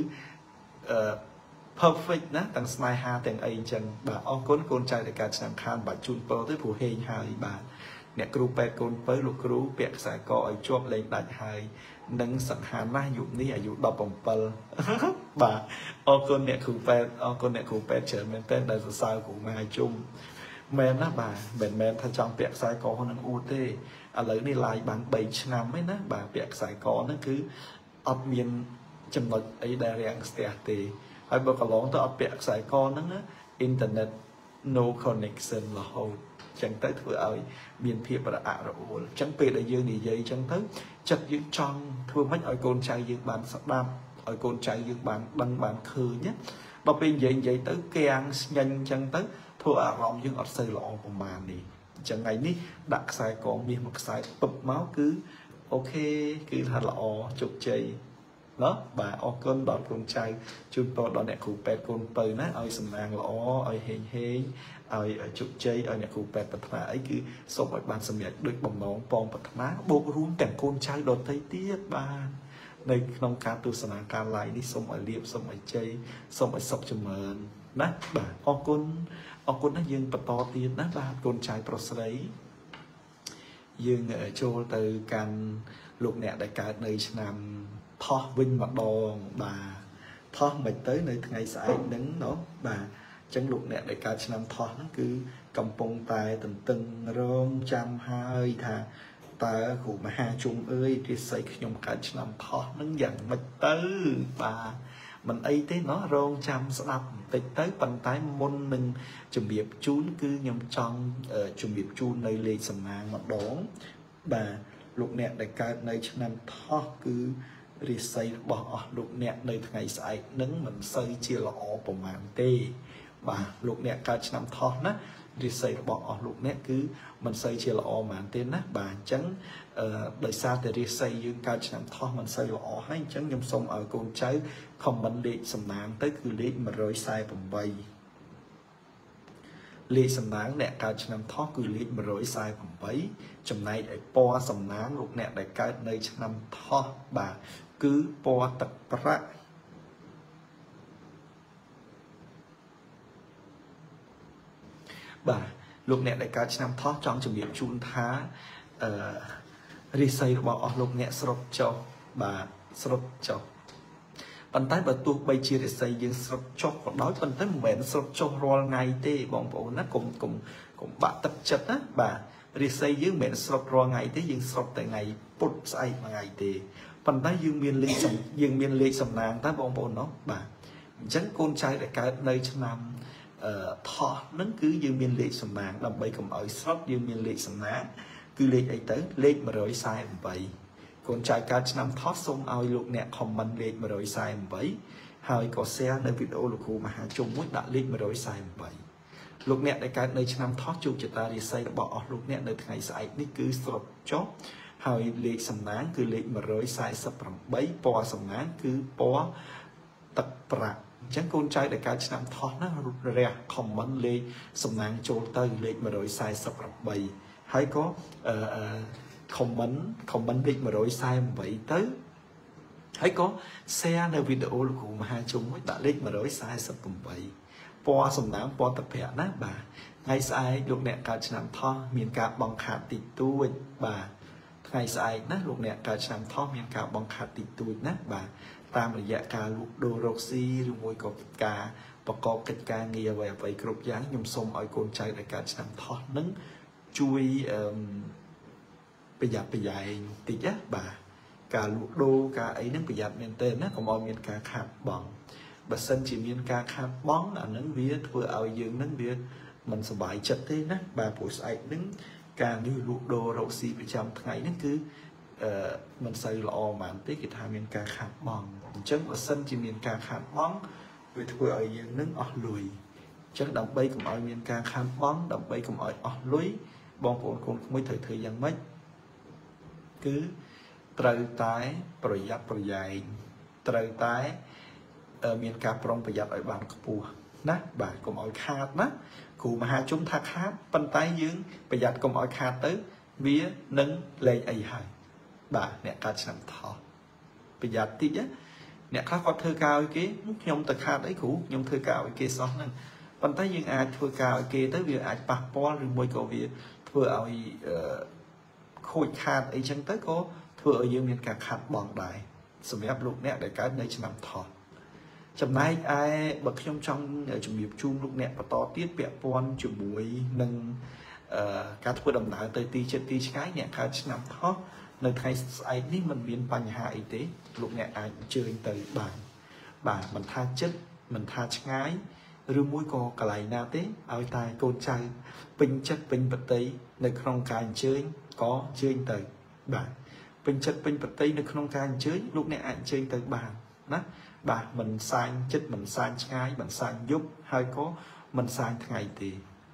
perfect ណាទាំងស្នេហាទាំងអីអញ្ចឹងបាទអរគុណកូនចៅដែលកើតឆ្នាំខាលបាច់ជូនពរទៅព្រោះហេងហើយបាទអ្នកគ្រូពេទ្យកូនពៅលោកគ្រូពាក់ខ្សែកឲ្យជាប់លេងដាច់ហើយនឹងសង្ហាណាស់យុគនេះអាយុ17បាទអរគុណអ្នកគ្រូពេទ្យអរគុណអ្នកគ្រូពេទ្យច្រើនមែនទែនដែលសរសើរគ្រូមហាជុំមែនណាបាទមិនមែនថាចង់ពាក់ខ្សែកនឹងអួតទេឥឡូវនេះឡាយបាន3ឆ្នាំហើយណាបាទពាក់ខ្សែកហ្នឹងគឺអត់មានចំណុចអីដែលរាំងស្ទះទេហើយបើកន្លងទៅអត់ពាក់ខ្សែកហ្នឹងណាអ៊ីនធឺណិត no connection រហូតចឹងទៅធ្វើឲ្យមានភាពរអាក់រអួលចឹងពេលដែលយើងនិយាយចឹងទៅចិត្តយើងចង់ធ្វើម៉េចឲ្យកូនចៅយើងបានស្ដាប់ឲ្យកូនចៅយើងបានដឹងបានឃើញណាដល់ពេលនិយាយទៅគាំងស្ញញចឹងទៅធ្វើអារម្មណ៍យើងអត់សូវល្អប្រហែលនេះចឹងថ្ងៃនេះដាក់ខ្សែកមាសមួយខ្សែពឹបមកគឺអូខេគឺថាល្អជោគជ័យ đó bà o cơn đọt con trai chun to đọt nẹt cụ pet con pơi ná ơi sầm nang lõ ơi hên hên ơi chụp chơi ơi nẹt cụ pet bật má ấy cứ xong rồi bàn sầm nhảy đôi bầm nón pom bật má bộ run cảnh con trai đọt thấy tiếc bà đây nông cá tu sầm nang cá lại đi xong rồi liệp xong rồi chơi xong rồi sọc chầm mờn ná bà o cơn nó dương bật to tiền ná bà con trai prosđấy dương ở châu từ can lục nẹt đại ca nơi nam tho vinh mặt đòn bà tho mày tới nơi ngày sải đứng đó bà chân lục nẹt đại ca nam tho nó cứ cầm bông tài từng từng rong trăm hai thà ta khu mà hai chung ơi thì xây nhung cả nam tho nó dần mày tới bà mình ấy thế nó rong trăm sắp tịch tới bàn tay môn mình chuẩn bị chún cứ nhom trong chuẩn bị chun nơi lê sầm nang mặt đón bà lục nẹt đại ca nơi nam tho cứรีไซบอกลูกเนี่ยในไงใส่นึงมันใส่เชียร์ละอประมาณเต้บ่าลูกเนี่ยการนำทอนะรีไซบอกลูกเนี่ยคือมันใส่เชียร์ละอประมาณเต้นะบ่าจังโดยซาแต่รีไซยืนการนำทอมันใส่ละอให้จังยมทรงเอาโกนใช้คอมบันเล็กสำนางเต้คือเล็กมาโรยใส่ผมใบเล็กสำนางเนี่ยการนำทอคือเล็กมาโรยใส่ผมใบจำในไอ้ปอสำนางลูกเนี่ยได้การในนำทอบ่าcứ po tập ra bà lúc nè đại ca năm thoát trong chuẩn bị chun thá risay bỏ lúc nè srop cho bà srop cho bàn tay bà tuột bay chia risay dương srop cho còn đói bàn tay mền srop cho roll ngày tê bọn bộ nó cùng bạn tập chất á bà risay dương mền srop roll ngày tê dương srop tại ngày put say mà ngày tê phần tay dương miên lệ sầm nang ta bong bồn nó bà chẳng con trai đại ca nơi trong nam thọ nó cứ dương miên lệ sầm nang làm bay cầm ở shop dương miên lệ sầm nang cứ lệ ấy tới lệ mà rồi sai vậy con trai ca nam thọ xong ao lục nẹt comment lệ mà rồi sai vậy hai có xe nơi video lục khu mà hàng chung muốn đã lệ mà rồi sai vậy lục nẹt đại ca nơi trong nam thọ chung cho ta đi xây bỏ lục nẹt nơi ngày sai ní cứ sập chốtហើយលេខសំណាងគឺលេខ148ពណ៌សំណាងគឺពណ៌ទឹកប្រាក់អញ្ចឹងកូនចៅដែលកើតឆ្នាំថោះណារះខមមិនលេខសំណាងចូលទៅលេខ148ហើយក៏ខមមិនលេខ148ទៅហើយក៏ share នៅវីដេអូលោកគ្រូមហាជុំមួយដាក់លេខ148ពណ៌សំណាងពណ៌ទឹកប្រាក់ណាបាទថ្ងៃស្អែកលោកអ្នកកើតឆ្នាំថោះមានការបង្ខាត់តិចតួចបាទថ្ងៃស្អែកណាលោកអ្នកកើតឆ្នាំថោះមានការបង្ខាត់តិចតួចណាបាទតាមរយៈការលក់ដូររកស៊ីឬមួយក៏ការប្រកបកិច្ចការងារអ្វីគ្រប់យ៉ាងខ្ញុំសូមឲ្យកូនចៅដែលកើតឆ្នាំថោះនឹងជួយប្រយ័ត្នប្រយែងតិចណាបាទការលក់ដូរការអីហ្នឹងប្រយ័ត្នមែនទែនណាកុំឲ្យមានការខាតបង់បើសិនជាមានការខាតបង់អាហ្នឹងវាធ្វើឲ្យយើងហ្នឹងវាមិនសប្បាយចិត្តទេណាបាទព្រោះស្អែកហ្នឹងការនេះលក់ដូររកស៊ីប្រចាំថ្ងៃហ្នឹងគឺមិនសូវល្អហ្មងទេគេថាមានការខាតបង់អញ្ចឹងបើសិនជាមានការខាតបង់វាធ្វើឲ្យយើងនឹងអស់លុយអញ្ចឹងដើម្បីកុំឲ្យមានការខាតបង់ដើម្បីកុំឲ្យអស់លុយបងប្អូនកូនក្មួយត្រូវធ្វើយ៉ាងម៉េចគឺត្រូវតែប្រយ័ត្នប្រយែងត្រូវតែមានការប្រុងប្រយ័ត្នឲ្យបានខ្ពស់ណាបាទកុំឲ្យខាតណាគ្រូមហាជុំថាខាតប៉ុន្តែយើងប្រយ័ត្នកុំឲ្យខាតទៅវានឹងលែងអីហើយបាទអ្នកកើតឆ្នាំថោះប្រយ័ត្នតិចណាអ្នកខ្លះគាត់ធ្វើការឲ្យគេខ្ញុំទៅខាតអីគ្រូខ្ញុំធ្វើការឲ្យគេសោះហ្នឹងប៉ុន្តែយើងអាចធ្វើការឲ្យគេទៅវាអាចប៉ះពាល់ឬមួយក៏វាធ្វើឲ្យខូចខាតអីចឹងទៅក៏ធ្វើឲ្យយើងមានការខាតបង់ដែរសម្រាប់លោកអ្នកដែលកើតនៅឆ្នាំថោះចំណែកឯបើខ្ញុំចង់ជំរាបជូនលោកអ្នកបន្តទៀតពាក់ព័ន្ធជាមួយនឹងការធ្វើដំណើរទៅទីជិតទីឆ្ងាយអ្នកកើតឆ្នាំថោះនៅថ្ងៃស្អែកនេះมันមានបញ្ហាអីទេលោកអ្នកអាចអញ្ជើញទៅបានបាទមិនថាជិតមិនថាឆ្ងាយឬមួយក៏កន្លែងណាទេឲ្យតែកូនចៅពេញចិត្តពេញបតីនៅក្នុងការអញ្ជើញក៏អញ្ជើញទៅបាទពេញចិត្តពេញបតីនៅក្នុងការអញ្ជើញលោកអ្នកអាចអញ្ជើញទៅបានណាបាទមិនសាញចិត្តមិនសាញឆ្ងាយមិនសាញយប់ហើយក៏មិនសាញថ្ងៃទេ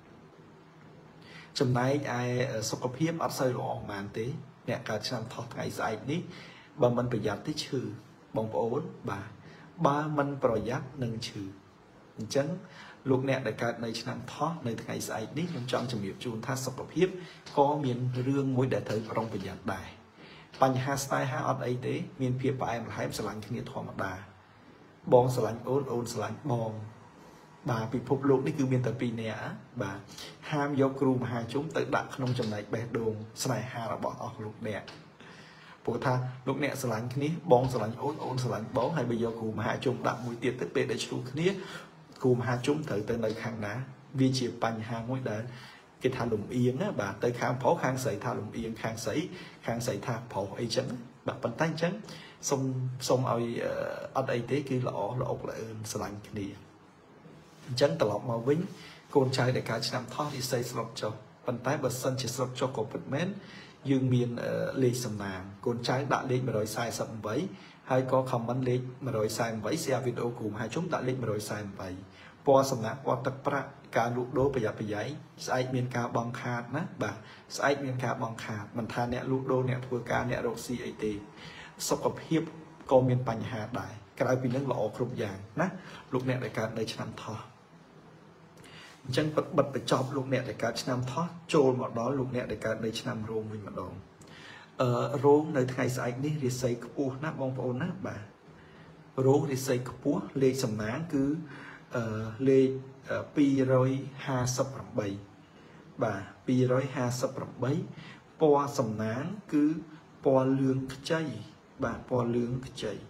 ចំណែកឯសុខភាពអត់សូវល្អប៉ុន្មានទេអ្នកកើតឆ្នាំថោះថ្ងៃស្អែកនេះបើមិនប្រយ័ត្នទេឈឺ bong ổn bà ba mìnhประหยัดnâng trừ chẳng lúc nè đại ca này năm thoát nơi ngày sai nít trong trong trường nghiệp chun tha sọc hợp hiếp có miền rương mối đại thời trongประหยัดđạiปัญหาสไตล์ฮะอดไอเต้มีนเพียบไปมาให้สลังคณิตธรรมดาบองสลังโอนสลังบองบ่าปิดพบโลกนี่คือเมียนแต่ปีเนี้ยบ่าห้ามยกครูมหาจุ้มตึกดักขนมจำไหนแบดดงสไลฮาเราบอกออกลูกเนี่ยปกติลูกเนี่ยสลังคณิตบองสลังโอนสลังบองให้ไปยกครูมหาจุ้มดักมวยเตี้ยตึกเป็ดได้ชูคณิตครูมหาจุ้มถือเตือนในข้างนะวิจิตปัญหามวยเดินcái thà lùng yên á bà tới khám phó khang sấy thà lùng yên khang sấy thà phổ ấy chấn bà bàn tay chấn xong ai ở đây thế kia lọ lại sành cái gì chấn tờ lọc màu vĩnh con trai để cả năm thoát đi xây sập cho bàn tay bật sân chỉ sập cho cổ bật mến dương miền lê sầm nàng con trai đã lên mà rồi sai sầm vậy hay có comment lên mà rồi sai vậy xe video cùng hai chúng đã lên mà rồi sai vậyพอสำนักพอตะประการลุกโดประหยัดประหยัดสายเมียนกาบองขาดนะบ่าสายเมียนกาบองขาดมันทานเนี่ยลุกโดเนี่ยทัวการเนี่ยโรคซีไอตีสกปรกก็มีปัญหาได้กลายเป็นเรื่องหล่อครบอย่างนะลูกเนี่ยในการในชนำทอจังบัดไปจอบลูกเนี่ยในการชนำทอโจลหมดđóลูกเนี่ยในการในชนำโรงวิ่งมาดองโรงในไทยสายนี่รีไซเคิลนะบองโอนนะบ่าโรงรีไซเคิลเลขสำนักคือเลข258បាទ258ពណ៌សំណាងគឺពណ៌លឿងខ្ចីបាទពណ៌លឿងខ្ចី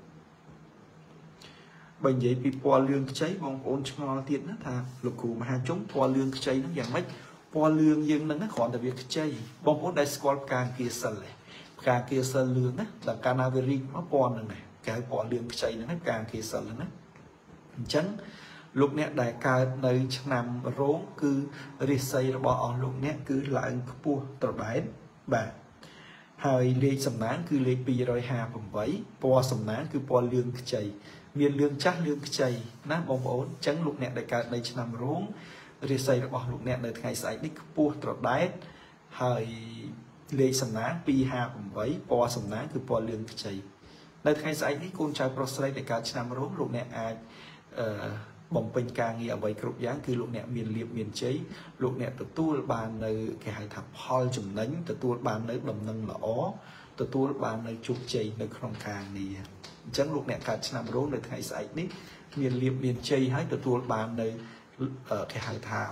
បើនិយាយពីពណ៌លឿងខ្ចីបងប្អូនឆ្ងល់ទៀតណាថាលោកគ្រូមហាជុំពណ៌លឿងខ្ចីហ្នឹងយ៉ាងម៉េចពណ៌លឿងយើងហ្នឹងគ្រាន់តែវាខ្ចីបងប្អូនដែលស្គាល់ផ្កាគាសិលផ្កាគាសិលលឿងណាដល់កាលណាវារីកមកពណ៌ហ្នឹងដែរគេហៅពណ៌លឿងខ្ចីហ្នឹងផ្កាគាសិលហ្នឹងណាអញ្ចឹងลูกเนี่ยได้การในนำโรงคือริไซระบอลูกเนี่ยคือหลังปูตรได้แบบหายเลขสำนักคือเลขปี105ผมไว้ปอสำนักคือปอเลื่องใจเมียนเลื่องจักเลื่องใจนะบองโอนจังลูกเนี่ยได้การในนำโรงริไซระบอลูกเนี่ยในไงใส่นี่ปูตรได้หายเลขสำนักปี5ผมไว้ปอสำนักคือปอเลื่องใจในไงใส่นี่คุณชายโปรเซสในการนำโรงลูกเนี่ยอาจบ่งเป็นการเงียบไว้กรุบย่างคือลูกเนี่ยเมียนเรียบเมียนเฉยลูกเนี่ยตัวตู้บานในแก่หายถับพอลจุ่มนั้นตัวตู้บานในดำนังหล่อตัวตู้บานในจุกใจในโครงการนี้จังลูกเนี่ยการนำรู้ในไทยใส่นี่เมียนเรียบเมียนเฉยให้ตัวตู้บานในแก่หายถับ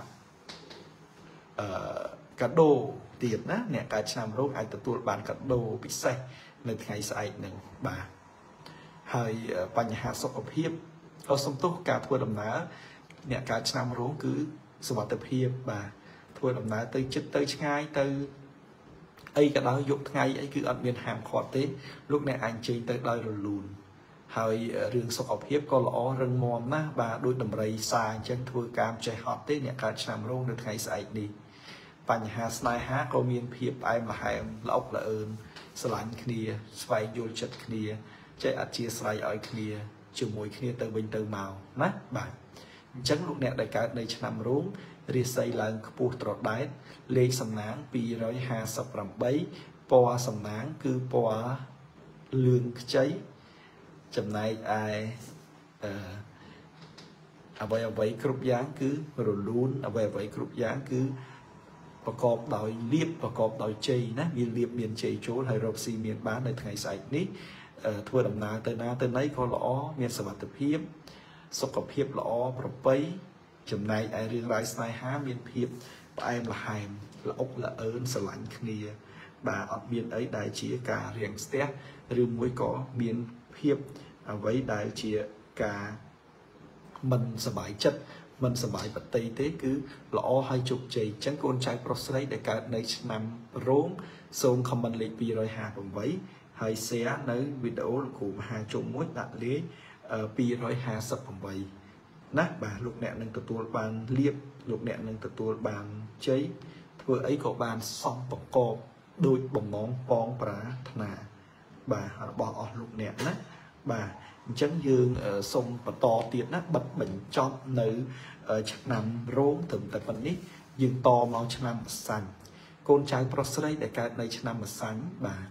กระโดเตียนนะเนี่ยการนำรู้ไอ้ตัวตู้บานกระโดพิเศษในไทยใส่หนึ่งบาให้ปัญหาสกปรกเราสมทบการทัวร์ดำน้ำเนี่ยการนำรู้คือสวัสดิภาพบ่าทัวร์ดำน้ำตื่นจิตตื่นง่ายตื่นไอ้กระดาษยกไงไอ้คืออันเมียนหามคอร์เต้ลูกเนี่ยอันเจนตื่นได้รุนให้เรื่องสกปรกก็ล้อเรื่องมอมนะบ่าโดยดำไรสายจังทัวร์การใจฮอตเต้เนี่ยการนำรู้ในไงใส่ดีปัญหาสไลฮะก็มีเพียบไอ้มาหายละอกละเอิญสลันเคลียสไฟโยนจัดเคลียใจอัดเชียสไลอ้อยเคลียจุ่มมวยเคลียเติมเป็นเติมเมานะบ่ายจังลูกเนี่ยได้การในชนำรุ้งเรียไซลังปูตรอดได้เลขสำนักปี158ปอสำนักคือปอเลื่องใจจำนายไอเอาไว้กรุบยางคือรุนรุนเอาไว้กรุบยางคือประกอบโดยเรียบประกอบโดยใจนะมีเรียบเมียนใจโจ้ให้เราซีเมียนบ้านในไทยใส่นี้ทัวร์ดำน้ำเตินไหนก็ล้อเมียนสวัสดิภาพสกปรกล้อประไปจำนายไอเรื่องไรสไนฮาเมียนเพียบไปละหายละอกละเอิญสลันเคลียบาอดเมียนไอได้เชียกาเรียงสเตะหรือมวยก็เมียนเพียบเอาไว้ได้เชียกามันสบายจัดมันสบายปฏิเทคือล้อให้จุกใจจังโกนใจโปรเซสในการในนำโรงโซนคอมมันเล็กปี105ผมไว้ให้เสียในวิดีโอของมหาชนมวยดัดเลี้ยปี150ผมไว้นะบ่าลูกเนี่ยหนึ่งตัวบานเรียบลูกเนี่ยหนึ่งตัวบานเฉยเพื่อไอ้ก็บานซ่อมประกอบโดยบ่มมองปองปราถนาบ่าบอกออกลูกเนี่ยนะบ่าจังยืงทรงปตอเตียนนะบัดบิ่งจอมในชักนำโรงถึงแต่ปัจนี้ยืงตอมองชักนำสันโกนใจโปรเซสในการในชักนำสันบ่า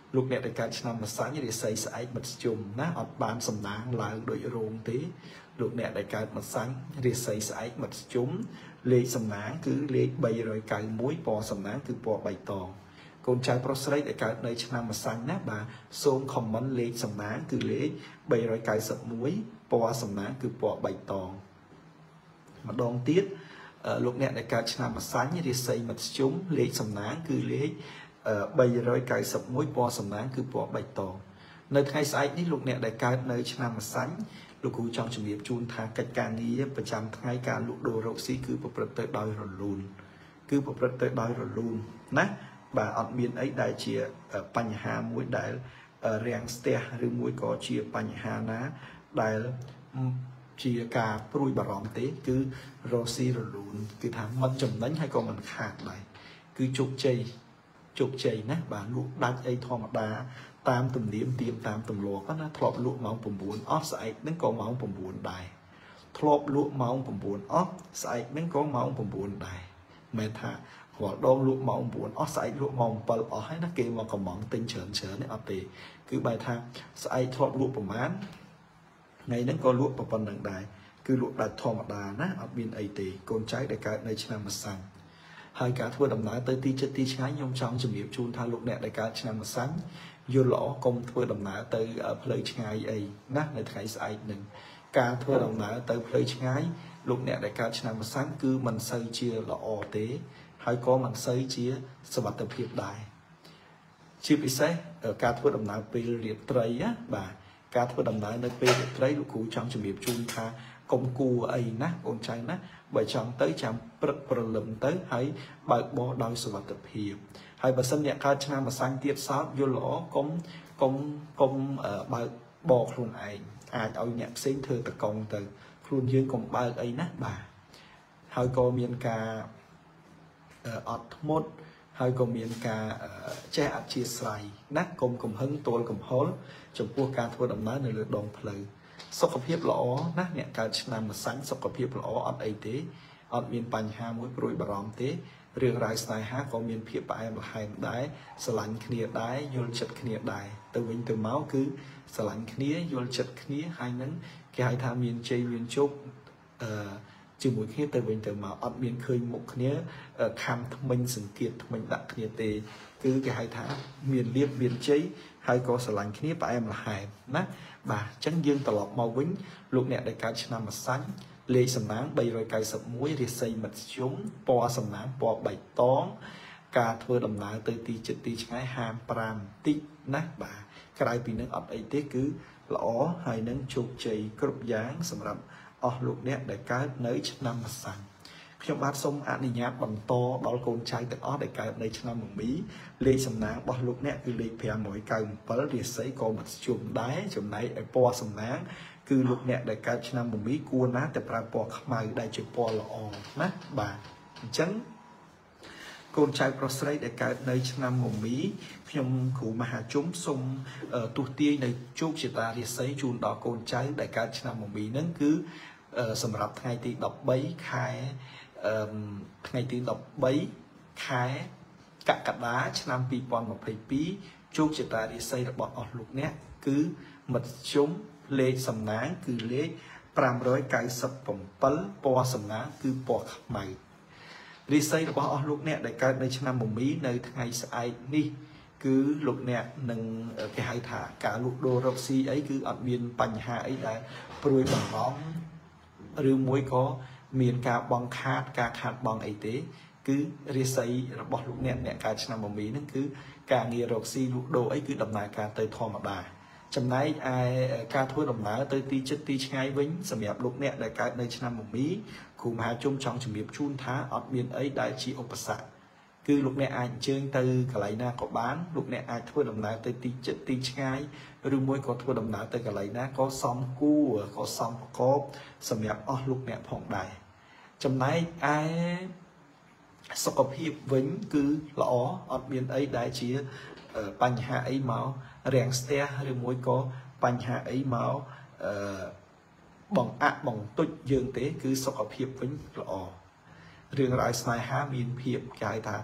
ลูกเนี่ยในการชนะมาสังเรียใส่สายมัดจุ่มนะอดบานสำนักลายโดยโรงตีลูกเนี่ยในการมาสังเรียใส่สายมัดจุ่มเลขสำนักคือเลขใบรอยไก่มุ้ยปอสำนักคือปอใบตองคนใจโปรเซสในการในชนะมาสังนะบ่าโซมคอมมอนเลขสำนักคือเลขใบรอยไก่สับมุ้ยปอสำนักคือปอใบตองมาดองติดลูกเนี่ยในการชนะมาสังเรียใส่มัดจุ่มเลขสำนักคือเลขใบรอยไก่สับมุ้ยปอสำนักคือปอใบตองในไทยไซน์นี่ลูกเนี่ยในการในชนะมาสังลูกกูจองจมีบจูนทางกิจการนี้ประจำทั้งการลูกโดโรซีคือประพฤติโดยรลูนคือประพฤติโดยรลูนนะบ่าอดเมียนไอ้ได้เชียปัญหามวยได้เรียงสเตียหรือมวยก็เชียปัญหานะได้เชียกาปรุยบารอมเตคือโรซีรลูนคือทำมันจมนั้นให้ก็มันขาดไปคือจุกใจนะบ่าลูกดัดไอ้ทอมดาตามตุ่มเดียมเตรียมตามตุ่มโลก็นะทลบลุเมาปุ่มบุญออฟใส่นั่นก็เมาปุ่มบุญได้ทลบลุเมาปุ่มบุญออฟใส่นั่นก็เมาปุ่มบุญได้แม้ถ้าหัวดองลุเมาปุ่มบุญออฟใส่ลุเมาเปิลออกให้นักเกมมากระหม่อมติงเฉินในอัปเดตคือใบทางใส่ทลบลุประมาณไงนั่นก็ลุประมาณหนึ่งได้คือลุดัดทอมดานะอับบินไอตีโกนใจในการในชนะมาสั่งให้การทั่วดำน้ำเตยตีจะตีใช้ยมช่องจมีบจูนทาลุเนี่ยในการชนะมาสั่งยูหล่อกลมทั่วดำน้ำเตยเพลย์ง่ายไอ้นะในไทยสายหนึ่งการทั่วดำน้ำเตยเพลย์ง่ายลูกเนี่ยในการชนะมาสั่งคือมันใส่เชียหล่อเตะให้ก็มันใส่เชียสวัสดิภาพได้ชีพิเศษการทั่วดำน้ำเป็นเรียบไตรอะบ่าการทั่วดำน้ำในเป็นเรียบไตรลูกกูช่องจมีบจูนทากลมกูไอ้นะกลใจนะใบช่องเตยจำประลมเตยให้ใบบ่อดอยสวัสดิภาพให้บัสเนี่ยการชนะมาสังเกตซอฟยูหล่อกลมใบบ่อคลุนไออาจเอาเนี่ยเส้นเธอตะกองเตยคลุนยืนกลมใบไอ้นะบ่าให้ก็มีการอัดมดให้ก็มีการแจ้อัดเชียสไลนักกลมหึงตัวกลมฮอลจมพวกการทัวดำน้ำในเรือดองเพลย์สกปรกหล่อนักเนี่ยการชนะมาสังสกปรกหล่ออัดไอเตอัดมีปัญหามวยปรุยบารมเตเรื่องรายสไตล์ฮะก็มีเพียบไปมาให้ได้สลันเขียดได้ยลจัดเขียดได้ตัววิ่งตัวเมาส์คือสลันเขียดยลจัดเขียดให้นั้นแกให้ทำมีนเจมีนจุกจึงมวยเขียดตัววิ่งตัวเมาส์อัดมีนเคยหมกเขียดคำทำมันสังเกตทำมันดักเขียดเตคือแกให้ทำมีนเรียบมีนเจให้ก็สลันเขียดไปมาให้นะบ่าจังยืนตลอดมาวิ่งลูกเนี่ยในการชนะมาสังเลขสำนักใบรอยไก่สับมุ้ยเรียใส่มัดชุ่มปอสำนักปอใบตองการทัวดำน้ำเตยตีจิตตีใช้หามปรามตินะบ่ากลายเป็นนึกอับไอเตคือหล่อให้นึกจุกใจกรุบยางสำหรับออกลูกเนี่ยได้การเนยชนะมาสั่งขยมบาดส้มอนุญาตบันโตดอลโกนใจแต่ออกได้การในชนะหมุนมีเลขสำนักบอลลูกเนี่ยคือเลขเพียงหมอยไก่เปิลเรียใส่กอมัดชุ่มได้จุ่มในไอปอสำนักคือลูกเนี่ยได้การชนะมุมมีกูนะแต่ปลาปอขมายได้จุดปอละอนะบ่าจังโกนใจโปรเซสได้การในชนะมุมมีพยมขู่มหาจุ้มทรงตัวตีในจุกจิตาเรียใส่จูนดอกโกนใจได้การชนะมุมมีนั่นคือสำหรับไงตีดอกใบขายไงตีดอกใบขายกะกระดาชนะปีปอนมาเพลปีจุกจิตาเรียใส่ระบบออกลูกเนี่ยคือมัดจุ้มเลขสำนักคือเลขปรามร้อยไก่สับผมปัลปอสำนักคือปอขใหม่รีไซน์របស់អស់លោកអ្នកដែលកើតនៅឆ្នាំមុំមីនៅថ្ងៃស្អែកនេះគឺលោកអ្នកនឹងគេហៅថាការលក់ដូររកស៊ីអីគឺអត់មានបញ្ហាអីដែលព្រួយបារម្ភឬមួយក៏មានការបងខាតការខាតបងអីទេគឺរាសីរបស់លោកអ្នកកើតឆ្នាំមុំមីហ្នឹងគឺការងាររកស៊ីលក់ដូរអីគឺដំណើរការទៅធម្មតាចំណែកឯការធ្វើដំណើរទៅទីជិតទីឆ្ងាយវិញសម្រាប់លោកអ្នកដែលកើតនៅឆ្នាំមុំមីគ្រូមហាជុំចង់ជំរាបជូនថាអត់មានអីដែលជាឧបសគ្គគឺលោកអ្នកអាចអញ្ជើញទៅកន្លែងណាក៏បានលោកអ្នកអាចធ្វើដំណើរទៅទីជិតទីឆ្ងាយឬមួយក៏ធ្វើដំណើរទៅកន្លែងណាក៏សមគួរក៏សមប្រកបសម្រាប់អស់លោកអ្នកផងដែរចំណែកឯសុខភាពវិញគឺល្អអត់មានអីដែលជាបញ្ហាអីមករាំងស្ទះឬមួយក៏បញ្ហាអីមកបងបងទុចយើងទេគឺសុខភាពវិញល្អរឿងរ៉ាវស្នេហាមានភាពគេហៅថា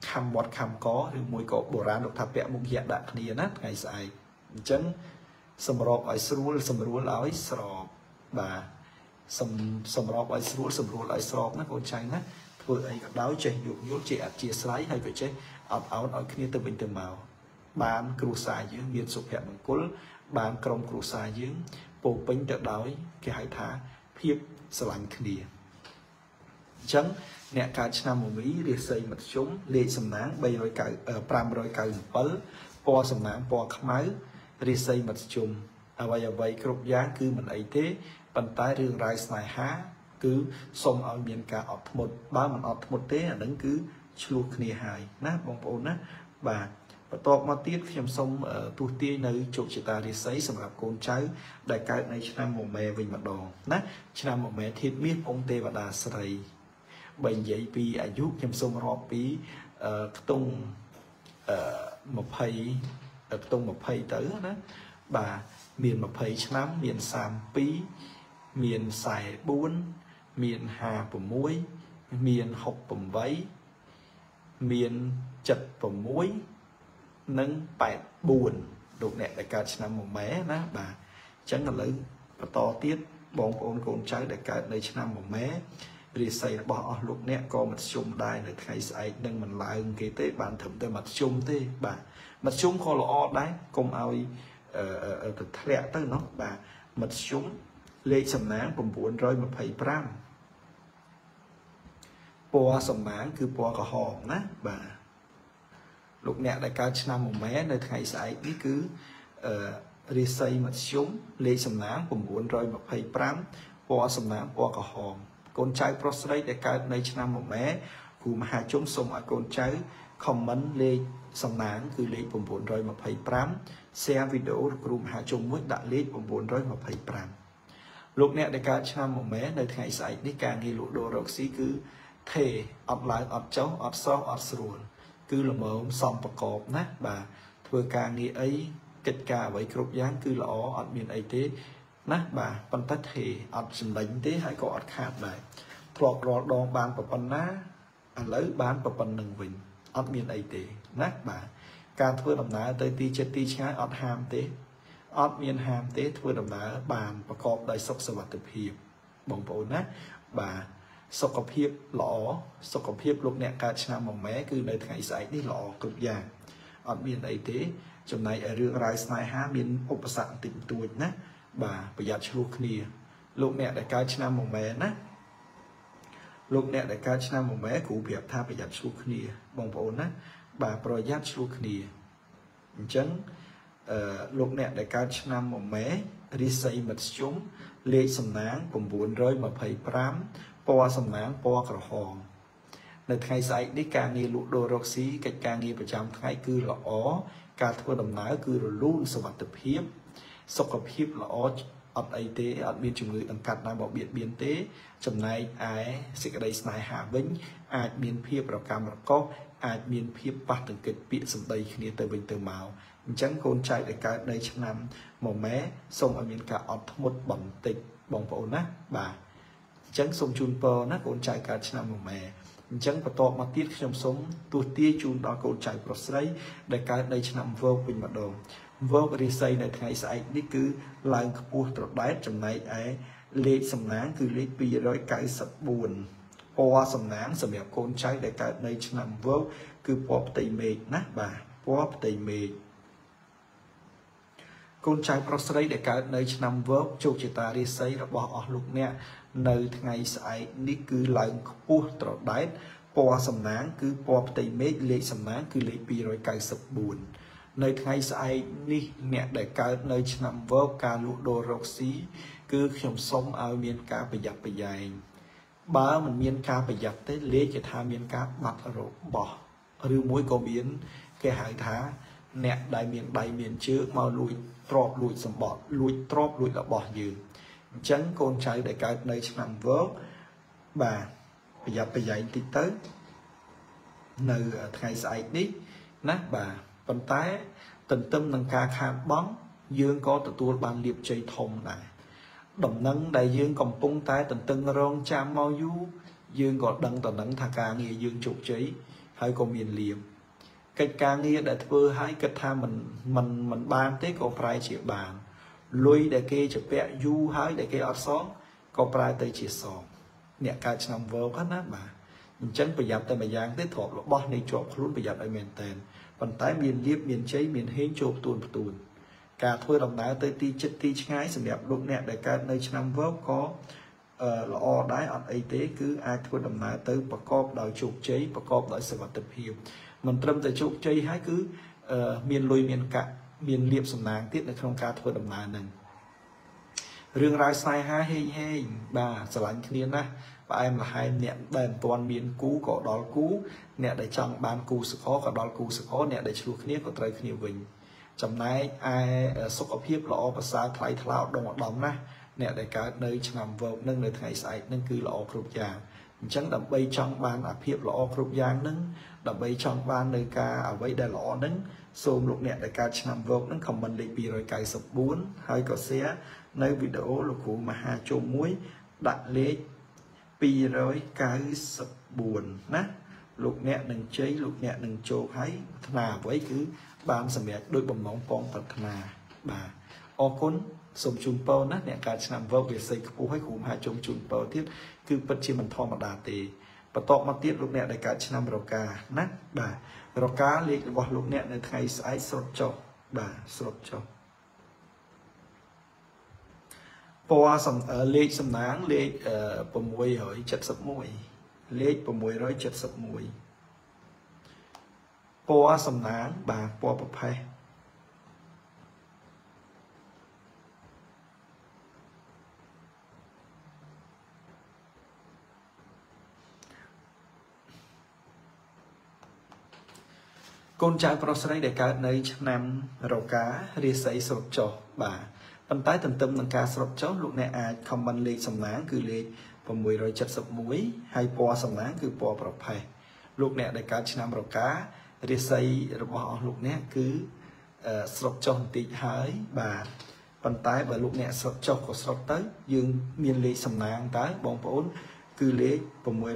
คำวัดคำก็หรือมวยก็โบราณลูกทับเปะมุกแยกดักเนียนะไงสายจังสมรบไอ้สรูลสมรูลเอาไอ้สอบบ่าสมรบไอ้สรูลสมรูลไอ้สอบนะคนใจนะเพื่อไอ้กับดาวใจอยู่ยุติอัดเจียสไลด์ให้ไปใจเอาขึ้นนี้ตัวเป็นตัวเมาบ้านครูสายยืมเมียนสุขแห่งมังคุลบ้านกรมครูสายยืมปูปิ้งจะดาวแกหายท้าเพียบสลังคดีจังเนี่ยการชนะมุมีเรียกใส่มัดชุ่มเลี้ยสำนักใบรอยไก่ปรามรอยไก่เปิ้ลปอสำนักปอขม้เรียกใส่มัดชุ่มเอาไว้ครบย่างคือมันไอเทปันใต้เรื่องไรสไนฮะคือสมเอาเมียนกาออกหมดบ้ามันออกหมดเต้นั่นคือชูคณีหายนะบองโอนนะบ่าประตอบมาตีขยมสมตัวเตี้ยในจุกจิตาเรียกใส่สำหรับคนใช้ได้การในชนะมุมแม่วิ่งมาดองนะชนะมุมแม่ทิศมีองเทวดาสไลใบใหญ่ปีอายุยำสมรอบปีตุ้งมาไพ่ตุ้งมาไพ่เต๋อนะบ่าเมียนมาไพ่ช้ำเมียนสามปีเมียนสายบุญเมียนหาปุ่มมวยเมียนหกปุ่มไว้เมียนจัดปุ่มมวยนั่งแปดบุญดูเนี่ยในการชนะมุมแม่นะบ่าจังกันเลยต่อติดบองโอนโกนใช้ในการในชนะมุมแม่เรียใส่บ่อลูกเนี่ยก็มัดชุ่มได้ในไทยใส่ดังมันลายกี่เต้บานถึงแต่มัดชุ่มเต้บ่ามัดชุ่มคอหล่อได้กลมเอาถึงทะเลเต้เนาะบ่ามัดชุ่มเลขสำนักผมปวนร้อยมาไผ่พร่ำปัวสำนักคือปัวกระหองนะบ่าลูกเนี่ยในการชนะมุมแม่ในไทยใส่นี่คือเรียใส่มัดชุ่มเลขสำนักผมปวนร้อยมาไผ่พร่ำปัวสำนักปัวกระหองคนใจโปรสไลด์ได้การในชนะมุมแม่กูมหาชมสมอาคนใจคอมเมนต์เลขสำนักคือเลขผมปวนร้อยมาไผ่พร่ำแชร์วิดีโอกลุ่มหาชมมุดดักเลขผมปวนร้อยมาไผ่พร่ำลูกเนี่ยในการชนะมุมแม่ในไทยใส่ในการงีลุโดรกซีคือเทออดไลน์ออดเจ้าออดซออดสรูนคือละเมอมซอมประกอบนะบ่าเพื่อการนี้ไอ้กิจการไว้ครบย่างคือละออดเมียนไอเทนะบ่าปันตัดเทอดสิ่งใดเทให้ก็อดขาดได้ปลอกรอดองบานปะปันนะอันเลยบานปะปันหนึ่งวินอดเมียนไอเทนะบ่าการเพื่อดำน้ำเตยตีเจตีช้าอดหามเตอดเมียนหามเตเพื่อดำน้ำบานประกอบได้สุขสวัสดิภาพบ่งโผล่นะบ่าสุขภาพหล่อสุขภาพลูกเนี่ยการชนะมองแม้คือในไทยใส่นี่หล่อกรุบยางอดเมียนไอเทจำในเรื่องไรสไนฮาเมียนอุปสรรคติดตัวนะบ่าประหยัดชูคณีลูกเนี่ยในการชนะมองแม่นะลูกเนี่ยในการชนะมองแม่กูเพียบท่าประหยัดชูคณีบองโผล่นะบ่าประหยัดชูคณีจังลูกเนี่ยในการชนะมองแม่ริสัยมัดชุ่มเลขสำนักผมบุญร้อยมาไผ่พรำปอสำนักปอกระหองในไทยใส่ในการงีลุโดรกซีกิจการงีประจำไทยคือละอ๋อการทั่วดำน้ำคือรุ่นสวัสดิภาพสุขภาพละอ๋ออดไอเตอดมีจุ่มมืออังกัดน้ำบอกเบียดเบียนเตจำนายไอสิกระไดสไนหาวิ่งอาจมีเพียบประกรรมแล้วก็อาจมีเพียบปัดถึงเกิดปีสมได้ขี้เตอร์วิ่งเตอร์เมาจังคนใจในการในชนำหมอแม้ส่งอเมริกาอดทั้งหมดบ่มติดบ่งโผล่นะบ่าจังส่งจูนเปอร์นะคนใจการชนำหมอแม่จังประตอบมาตีขยมสมตัวเตี้ยจูนดอกคนใจโปรสไลด์ในการในชนำเวิร์กเป็นมาดองเวิร์กรีไซในไทยใส่นี่คือลายขบวนตรวจได้จำในไอเลขสำนักคือเลขปีร้อยไก่สับบุญพอสำนักสำหรับคนใช้ในการในชนำเวิร์กคือปอบไตเมกนะบ่าปอบไตเมกคนใจโปรสไลด์ในการในชนำเวิร์กโจจิตารีไซระบอบลูกเนี่ยในไทยใส่นี่คือลายขบวนตรวจได้ปอสำนักคือปอบไตเมกเลขสำนักคือเลขปีร้อยไก่สับบุญในไทยใส่นี่เนี่ยได้การในชนำเวิร์กการลุโดรกซีคือขยมส้มเอาเมียนกาประหยัดประหยัดบ้ามันเมียนกาประหยัดได้เละจะทาเมียนกาบัดรบบ่หรือมวยก็เมียนแกหายท้าเนี่ยได้เมียนใบเมียนเชื้อมาลุยตรอบลุยสมบัติลุยตรอบลุยละบ่ยืนจังคนใช้ได้การในชนำเวิร์กบ่าประหยัดประหยัดติดเตอร์ในไทยใส่นี่นะบ่าปัญไตตึงตึมนังกาขาดบ้องยืนก็ตัวบางเรียบใจทงได้ดมนังได้ยืนกำปงไตตึงตึงรองจามเมายูยืนก็ดังต่อดังทากาเงียยืนจุกใจហើយក៏មានលៀមកិច្ចការងារដែលធ្វើឲ្យគិតថាมันបានទេក៏ប្រែជាបានលុយដែលគេជពាក់យូរហើយដែលគេអត់សងក៏ប្រែទៅជាសងអ្នកកើតឆ្នាំវោកណាបាទអញ្ចឹងប្រយ័ត្នតែម្យ៉ាងទេទ្រព្យរបស់នៃជាប់ខ្លួនប្រយ័ត្នឲ្យមែនតែនប៉ុន្តែមានលៀបមានជ័យមានហេងចូលផ្ទួនការធ្វើដំណើរទៅទីចិត្តទីឆ្ងាយសម្រាប់លោកអ្នកដែលកើតនៅឆ្នាំវោកក៏ល្អដែរអត់អីទេគឺអាចធ្វើដំណើរទៅប្រកបដោយជោគជ័យប្រកបដោយសុវត្ថិភាពមិនត្រឹមតែជោគជ័យហើយគឺមានលុយមានកាក់មានលៀបសំណាងទៀតនៅក្នុងការធ្វើដំណើរហ្នឹងរឿងរ៉ាវស្នេហាហេងបាទស្រឡាញ់គ្នាណាស់ផ្អែមល្ហែមអ្នកដែលមិនទាន់មានគូក៏ដល់គូអ្នកដែលចង់បានគូសកលក៏ដល់គូសកលអ្នកដែលឆ្លោះគ្នាក៏ត្រូវគ្នាវិញចំណែកឯសុខភាពល្អប្រសើរថ្លៃថ្លាឧត្តមឧត្តមណាស់អ្នកដែលកើតនៅឆ្នាំវោកនឹងនៅថ្ងៃស្អែកនឹងគឺល្អគ្រប់យ៉ាងអញ្ចឹងដើម្បីចង់បានអាភាពល្អគ្រប់យ៉ាងនឹងដើម្បីចង់បាននៅការអ្វីដែលល្អនឹងសូមលោកអ្នកដែលកើតឆ្នាំវោកនឹងខមមិនលេខ294ហើយក៏ share នៅវីដេអូលោកគ្រូមហាជុំមួយដាក់លេខ294ណាលោកអ្នកនឹងជ័យលោកអ្នកនឹងជោគហើយប្រាថ្នាអ្វីគឺបានសម្រេចដោយបំណងផងប្រាថ្នាបាទអរគុណសូមជូនពរណាអ្នកកើតឆ្នាំវោកវាស័យខ្ពស់ហើយគ្រូមហាជុំជូនពរទៀតគឺពិតជាមិនធម្មតាទេបន្តមកទៀតលោកអ្នកដែលកើតឆ្នាំរកាណាបាទរកាលេខរបស់លោកអ្នកនៅថ្ងៃស្អែកស្រុតចុះបាទស្រុតចុះពណ៌លេខសំណាងលេខ671លេខ671ពណ៌សំណាងបាទពណ៌ប្រផេះកូនចៅប្រុសស្រីដែលកើតនៅឆ្នាំរការាសីស្រុតចុះបាទប៉ុន្តែទន្ទឹមនឹងការស្រុតចុះលោកអ្នកអាច comment លេខសំណាងគឺលេខ671ហើយពណ៌សំណាងគឺពណ៌ប្រផេះលោកអ្នកដែលកើតឆ្នាំរការាសីរបស់អស់លោកអ្នកគឺស្រុតចុះបន្តិចហើយបាទប៉ុន្តែបើលោកអ្នកស្រុតចុះក៏ស្រុតទៅយើងមានលេខសំណាងតើបងប្អូនគឺលេខ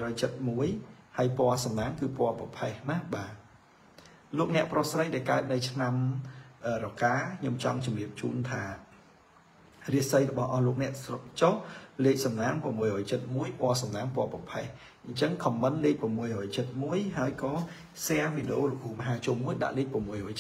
671ហើយពណ៌សំណាងគឺពណ៌ប្រផេះណាបាទលោកអ្នកប្រុសស្រីដែលកើតនៅឆ្នាំរកាខ្ញុំចង់ជម្រាបជូនថារាសីរបស់អស់លោកអ្នកស្រុតចុះលេខសំណាង671ពណ៌សំណាងពណ៌ប្រផេះអញ្ចឹង comment លេខ671ហើយក៏ share វីដេអូលោកគ្រូមហាជុំមួយដាក់លេខ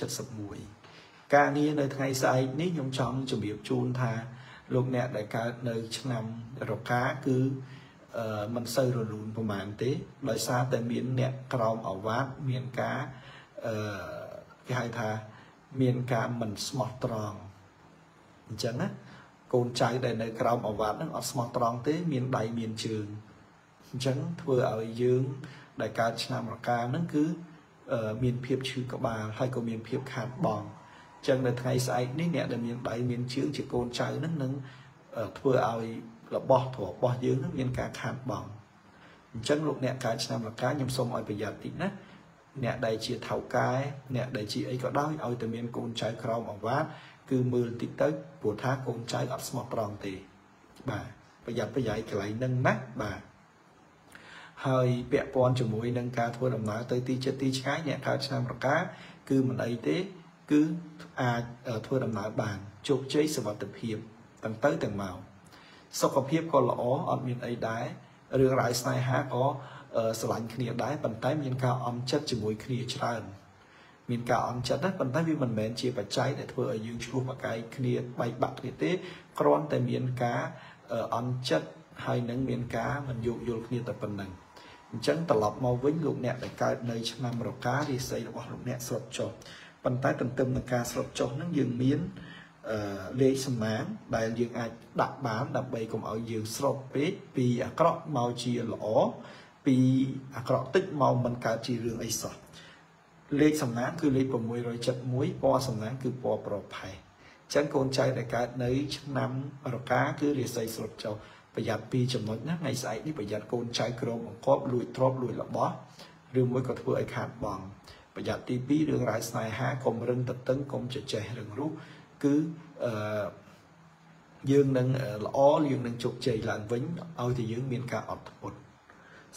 671ការងារនៅថ្ងៃស្អែកនេះខ្ញុំចង់ជម្រាបជូនថាលោកអ្នកដែលកើតនៅឆ្នាំរកាគឺមិនសូវរលូនប្រហែលទេដោយសារតែមានអ្នកក្រោមអាវ៉ាត់មានការគេហៅថាមានការមិនស្មោះត្រង់អញ្ចឹងណាកូនចៅដែលនៅក្រោមអាវ៉ាត់ហ្នឹងអត់ស្មោះត្រង់ទេមានដៃមានជើងអញ្ចឹងធ្វើឲ្យយើងដែលកើតឆ្នាំរកាហ្នឹងគឺមានភាពឈឺក្បាលហើយក៏មានភាពខាតបង់អញ្ចឹងនៅថ្ងៃស្អែកនេះអ្នកដែលមានដៃមានជើងជាកូនចៅហ្នឹងនឹងធ្វើឲ្យរបស់ទ្រព្យរបស់យើងហ្នឹងមានការខាតបង់អញ្ចឹងលោកអ្នកកើតឆ្នាំរកាខ្ញុំសូមឲ្យប្រយ័ត្នតិចណាអ្នកដែលជាថៅកែអ្នកដែលជាអីក៏ដោយឲ្យតែមានកូនចៅក្រោមអាវ៉ាត់គឺមើលតិចទៅព្រោះថាកូនចៅអត់ស្មោះត្រង់ទេបាទប្រយ័ត្នប្រយែងកន្លែងហ្នឹងណាបាទហើយពាក់ព័ន្ធជាមួយនឹងការធ្វើដំណើរទៅទីជិតទីឆ្ងាយអ្នកកើតឆ្នាំរកាគឺមិនអីទេគឺអាចធ្វើដំណើរបានជោគជ័យសុវត្ថិភាពទាំងទៅទាំងមកសុខភាពក៏ល្អអត់មានអីដែររឿងរ៉ាវស្នេហាក៏ស្រឡាញ់គ្នាដែរប៉ុន្តែមានការអន់ចិត្តជាមួយគ្នាច្រើនមានការអន់ចិត្តណាប៉ុន្តែវាមិនមែនជាបច្ច័យដែលធ្វើឲ្យយើងឆ្លោះប្រកែកគ្នាបែកបាក់គ្នាទេគ្រាន់តែមានការអន់ចិត្តហើយនឹងមានការមិនយោគយល់គ្នាតែប៉ុណ្ណឹងអញ្ចឹងត្រឡប់មកវិញលោកអ្នកដែលកើតនៅឆ្នាំរការាសីរបស់លោកអ្នកស្រុតចុះប៉ុន្តែទន្ទឹមនឹងការស្រុតចុះហ្នឹងយើងមានលេខសំណាងដែលយើងអាចដាក់បានដើម្បីកុំឲ្យយើងស្រុតពេកពីអាក្រក់មកជាល្អពីអាក្រក់តិចមកមិនកើតជារឿងអីសោះលេខសំណាងគឺលេខ671ពណ៌សំណាងគឺពណ៌ប្រផេះអញ្ចឹងកូនចៅដែលកើតនៅឆ្នាំរកាគឺរាសីស្រុតចុះប្រយ័ត្នពីចំណុចណាថ្ងៃស្អែកនេះប្រយ័ត្នកូនចៅក្រមបង្កប់លួចទ្រព្យលួចរបស់ឬមួយក៏ធ្វើឲ្យខាតបង់ប្រយ័ត្នទី2រឿងរ៉ាវស្នេហាកុំរឹងតឹងកុំចេះរឹងរូសគឺយើងនឹងល្អយើងនឹងជោគជ័យឡើងវិញឲ្យតែយើងមានការអត់ធ្មត់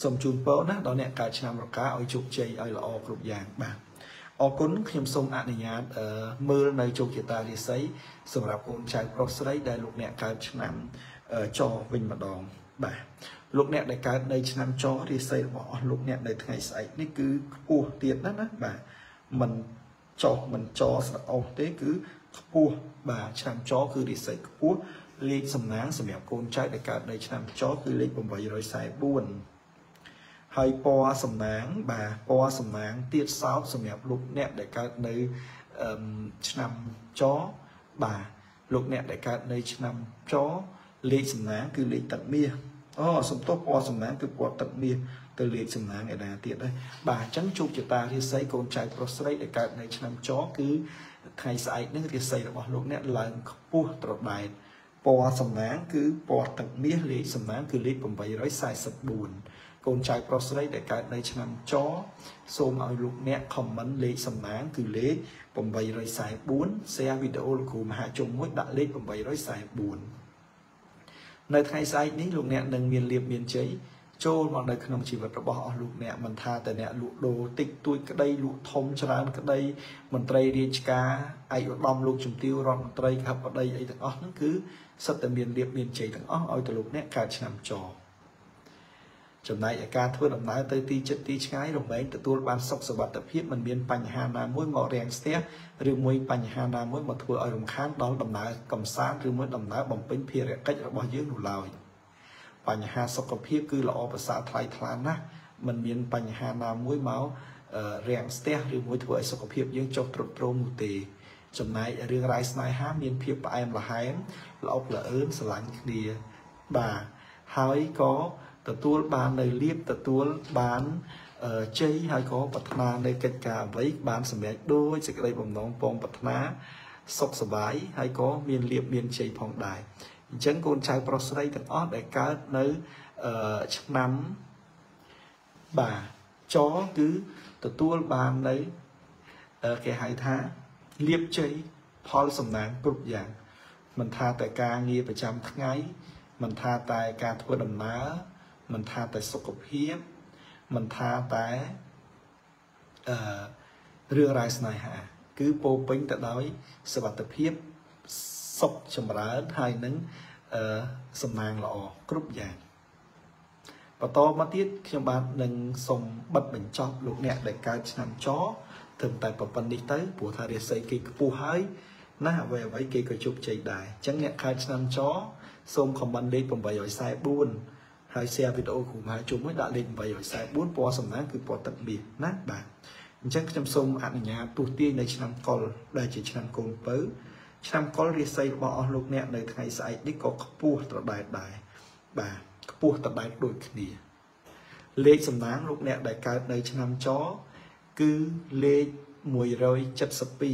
สมจูนเปิลนะตอนเนี้ยการชนะรกาเอาจุกใจเอาละออกรูปอย่างบ้างออกคนขยมทรงอนุญาตมือในจุกจิตาดิไซสำหรับคนใช้โปรเซสได้ลูกเนี้ยการชนะจอวิ่งมาดองบ่าลูกเนี้ยในการในชนะจอดิไซบอกลูกเนี้ยในไงใส่นี่คือปูเตียนนั่นนะบ่ามันจอสระเอาเต้คือปูบ่าชนะจอคือดิไซปูเลขสำนักสำหรับคนใช้ในการในชนะจอคือเลขผมไว้โดยสายบุญให้ปอสำนักบ่าปอสำนักเตี้ยสาวสำหรับลูกเนี้ยในการในชนะจอบ่าลูกเนี้ยในการในชนะจอเลขสำนักคือเลขตัดเมียสมทบปอสำนักคือปอตัดเมียตัวเลขสำนักไอ้ดาเตี้ยได้บ่าจังจุกจิตาที่ใช้คนใช้โปรเซสในการในชนะจอคือไทยสายนึกที่ใส่ระบบลูกเนี้ยหลังปูตรวจใบปอสำนักคือปอตัดเมียเลขสำนักคือเลขผมไปร้อยสายสับบุญคนใช้โปรเซสในการในชนะจอโซมเอาลูกเนี้ยคอมเมนต์เลขสำนักคือเลขผมไปร้อยสายบุญแชร์วิดีโอลูกมหาชนมุดดักเลขผมไปร้อยสายบุญในไทยไซนี้ลูกเนี้ยหนึ่งเมียนเรียบเมียนเฉยโจมองในขนมชีวิตระบอบลูกเนี้ยมันทาแต่เนี้ยลูกโดติกตุยก็ได้ลูกทมชรานก็ได้มันไตรเรียชกาไออุดมลูกจุ่มติวรอนไตรครับก็ได้ไอต่างอ๋อนั่นคือสัตว์เมียนเรียบเมียนเฉยต่างอ๋อเอาแต่ลูกเนี้ยการชนำจอจำนายอาการทั่วดำน้ำเตยตีจัดตีช้ลงไปแต่ตัวบานศกสวัสดิ์เพียบมันเมียนปัญหาหน้ามวยงอแรงเสียหรือมวยปัญหาหน้ามวยมาทั่วอารมณ์ค้างดองดำน้ำกำซ้ำหรือมวยดำน้ำบ่มเป็นเพียรกัจระบายยืนหนุนลอยปัญหาศกเพียบคือละอภาษาไทยทลานนะมันเมียนปัญหาหน้ามวยเมาแรงเสียหรือมวยทั่วศกเพียบยังจบตรโตรมุเตจำนายเรื่องไรสไนห้าเมียนเพียบไปมละหายละอละเอิญสลังเดียบ่าหายก็แต่ตัวบานในเรียบแต่ตัวบานเจ๊ให้ก็ปัฒนาในกิจการไว้บานสมัยโดยจะได้บ่มน้องปองปัฒนาสกสบายให้ก็เมียนเรียบเมียนเฉยพองได้จังคนใช้โปรเซสได้ตั้งอ้อได้การในชั้นน้ำบ่าจอคือแต่ตัวบานในแก่หายท้าเรียบเฉยพอสำนักกรุบอย่างมันทาแต่การเงียประจำทั้งไงมันทาแต่การทั่วดำน้ำมันทาแต่สกปรกมันทาแต่เรื่องไรสไนหาคือโปรเป็นแต่โดยสวัสดิภาพศกชำระไทยนั้นสำนางหล่อกรุ๊ปอย่างปตอมาติดขบานหนึ่งสมบัติเป็นจอบลูกเนี่ยได้การนำจ้อถึงแต่ปปันดิเตอร์ผู้ทาเรศกีกปูหายน่าไว้ไว้กีกจุกใจได้จังเนี่ยการนำจ้อสมของบันเดผมไปย่อยสายบุญหายเสียวิดีโอของหายจุ่มไม่ได้เล่นไปย่อยสายบุญปอสำนักคือปอตัดเบียนักบางจังจำสมอันนี้ตัวเตี้ยในชั้นกอลได้จากชั้นกลเปิ้ลชั้นกอลเรียใส่บอลูกเนี่ยในไทยใส่นี่ก็ปูตระได้ได้บ่าปูตระได้โดยขี้เลขสำนักลูกเนี่ยได้การในชั้นจ้อคือเลข170 ปี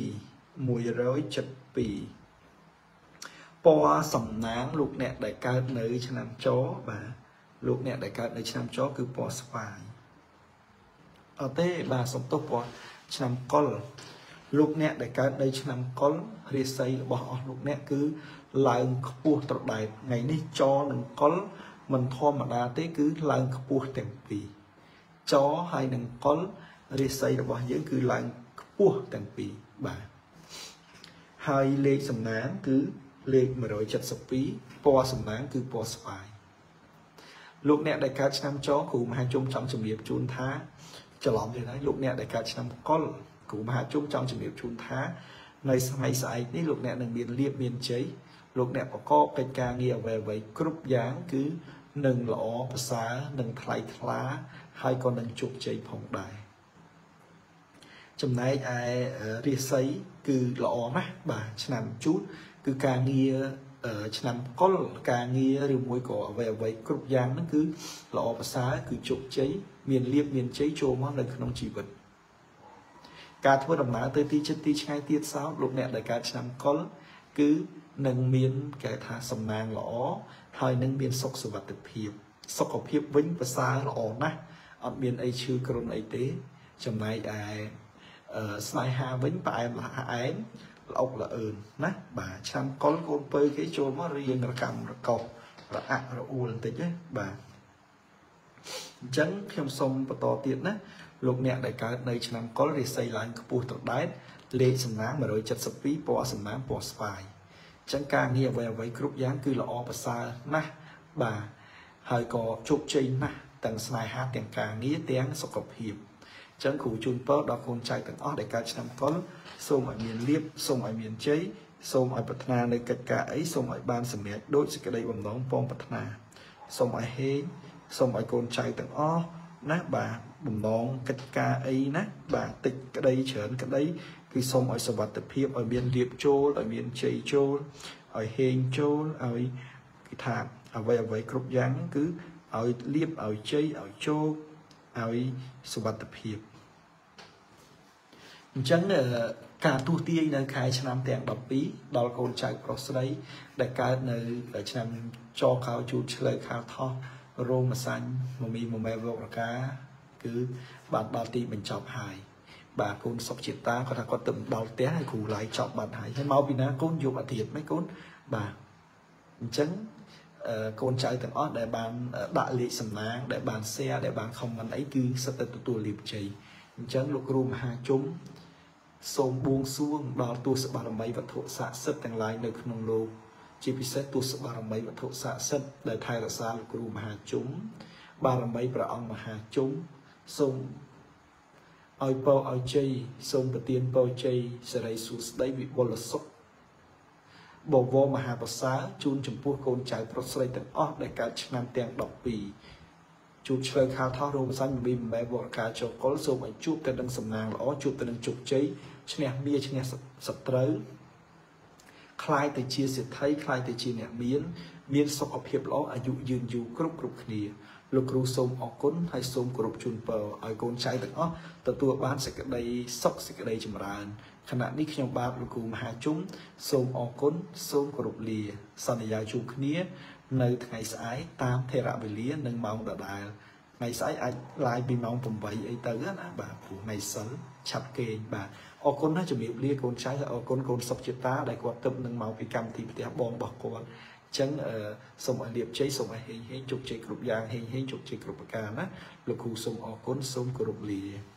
170 ปีปอสำนักลูกเนี่ยได้การในชั้นจ้อบ่าลูกเนี่ยได้การในชั้นจ้อคือปอสปายเอาเต้บาสมทบปอชั้นกอลลูกเนี่ยได้การในชั้นกอลเรียใส่บอกลูกเนี่ยคือลายขปูตระได้ไงนี่จอหนึ่งกอลมันทอมมาเต้คือลายขปูเต็มปีจอให้หนึ่งกอลเรียใส่บอกเยอะคือลายขปูเต็มปีบ่าให้เลขสำนักคือเลข170 ปีปอสำนักคือปอสปายลูกเนี่ยได้การชั้นจอขู่มาให้จุ่มจำจมูกจูนท้าจะหลอมเลยนะลูกเนี่ยได้การชั้นก้อนขู่มาให้จุ่มจำจมูกจูนท้าในสมัยสายนี่ลูกเนี่ยหนึ่งเมียนเรียบเมียนเฉยลูกเนี่ยก็เป็นการเงี่ยไว้กรุ๊ปยางคือหนึ่งหล่อภาษาหนึ่งไทยคลาให้ก็หนึ่งจุกใจผ่องได้จำนายไอเรียไซคือหล่อไหมบ่าชั้นจุดคือการเงี่ยชั้นก้อนการเงี่ยหรือมวยก่อไว้กรุ๊ปยางนั่นคือหล่อภาษาคือจุกใจเมียนเรียบเมียนใจโจมในขนมจีบการทั่วดำน้ำเตยตีชัดตีช้เตี้ยสาวลูกเนี่ยได้การชั้นก้อนคือหนึ่งเมียนแก่ทาสำนางหล่อหอยหนึ่งเมียนศกสวัสดิภาพศกเพียบวิ่งภาษาหล่อนะอันเมียนไอชื่อกรนไอเต้จำนายไอสไลฮาวิ่งไปละไอเราละเอิญนะบ่าชั้นก้อนโกนเปย์cáiโจมว่าเรียนระกำระกอบระอะระอูนติดเนี่ยบ่าចឹងខ្ញុំសូមបន្តទៀតណាលោកអ្នកដែលកើតនៅឆ្នាំកុលរាសីឡើងខ្ពស់ត្រដែតលេខសំណាង172ពណ៌សំណាងពណ៌ស្វាយចឹងការងារអ្វីគ្រប់យ៉ាងគឺល្អប្រសើរណាស់បាទហើយក៏ជោគជ័យណាស់ទាំងស្នេហាទាំងការងារទាំងសុខភាពចឹងគ្រូជូនពរដល់កូនចៅទាំងអស់ដែលកើតឆ្នាំកុលសូមឲ្យមានលាភសូមឲ្យមានជ័យសូមឲ្យប្រាថ្នានៅកិច្ចការអីសូមឲ្យបានសម្រេចដូចសេចក្តីបំណងពងប្រាថ្នាសូមឲ្យហេងសូមឲ្យកូនចៅទាំងអស់ណាបាទបំណងកិច្ចការអីណាបាទតិចក្តីច្រើនក្តីគឺសូមឲ្យសុវត្ថិភាពឲ្យមានលាភចូលឲ្យមានជ័យចូលឲ្យហេងចូលឲ្យគេថាអ្វីគ្រប់យ៉ាងគឺឲ្យលាភឲ្យជ័យឲ្យជោគឲ្យសុវត្ថិភាពអញ្ចឹងការទូទាយនៅខែឆ្នាំទាំង12ដល់កូនចៅប្រុសស្រីដែលកើតនៅឆ្នាំចខោជូតឆ្លើយខាលថោះរោមម្សាញ់មមីមមែវរកាគឺបានដល់ទីបញ្ចប់ហើយបាទកូនសុខជាតិតាគាត់ថាគាត់ទៅដល់ផ្ទះហើយគ្រូឡាយចប់បាត់ហើយមកពីណាកូនយកអាធិធមិនកូនបាទអញ្ចឹងកូនចៅទាំងអស់ដែលបានដាក់លេខសំណាងដែលបាន share ដែលបាន comment អីគឺសិតតែទទួលលាភជ័យអញ្ចឹងលោកគ្រូមហាជុំសូមបួងសួងដល់ទស្សបារមីវត្ថុស័ក្តិសិទ្ធិទាំងឡាយនៅក្នុងលោកជាពិសេសទស្សបារមីវត្ថុស័ក្តិសិទ្ធិដែលថែរក្សាលោកគ្រូមហាជុំបារមីព្រះអង្គមហាជុំសូមឲ្យពរឲ្យជ័យសូមប្រទានពរជ័យសិរីសួស្តីវិបុលសុខបវរមហាប្រសើរជូនចំពោះកូនចៅប្រុសស្រីទាំងអស់ដែលកើតឆ្នាំទាំង12ជួបឆ្លើយខាលថោះរោមសាញ់មីមបែបវរកាចូលកុលសូមឲ្យជួបតែនឹងសំណាងល្អជួបតែនឹងជោគជ័យឈ្នះមារឈ្នះសត្រូវคล้ายទៅជាសេដ្ឋីคล้ายទៅជាអ្នកមានសុខភាពល្អអាយុយឺនយូរគ្រប់គ្នាលោកគ្រូសូមអរគុណហើយសូមគោរពជូនពរឲ្យកូនចៅទាំងអស់ទទួលបានសេចក្តីសុខសេចក្តីចម្រើនខណៈនេះខ្ញុំបាទលោកគ្រូមហាជុំសូមអរគុណសូមគោរពលាសន្យាជួបគ្នានៅថ្ងៃស្អែកតាមថេរវេលានិងម៉ោងដដែលថ្ងៃស្អែកអាចឡាយពីម៉ោង8អីទៅណាបាទព្រោះថ្ងៃសិលឆាប់គេងបាទអរគុណណាស់ជំរាបលាកូនចៅអរគុណកូនសុខចិត្តតាដែលគាត់ទៅនឹងមកពីកម្មវិធីផ្ទះបងរបស់គាត់អញ្ចឹងសូមឲ្យលាភជ័យសូមឲ្យហេងជោគជ័យគ្រប់យ៉ាងហេងជោគជ័យគ្រប់ប្រការណាលោកគ្រូសូមអរគុណសូមគោរពលា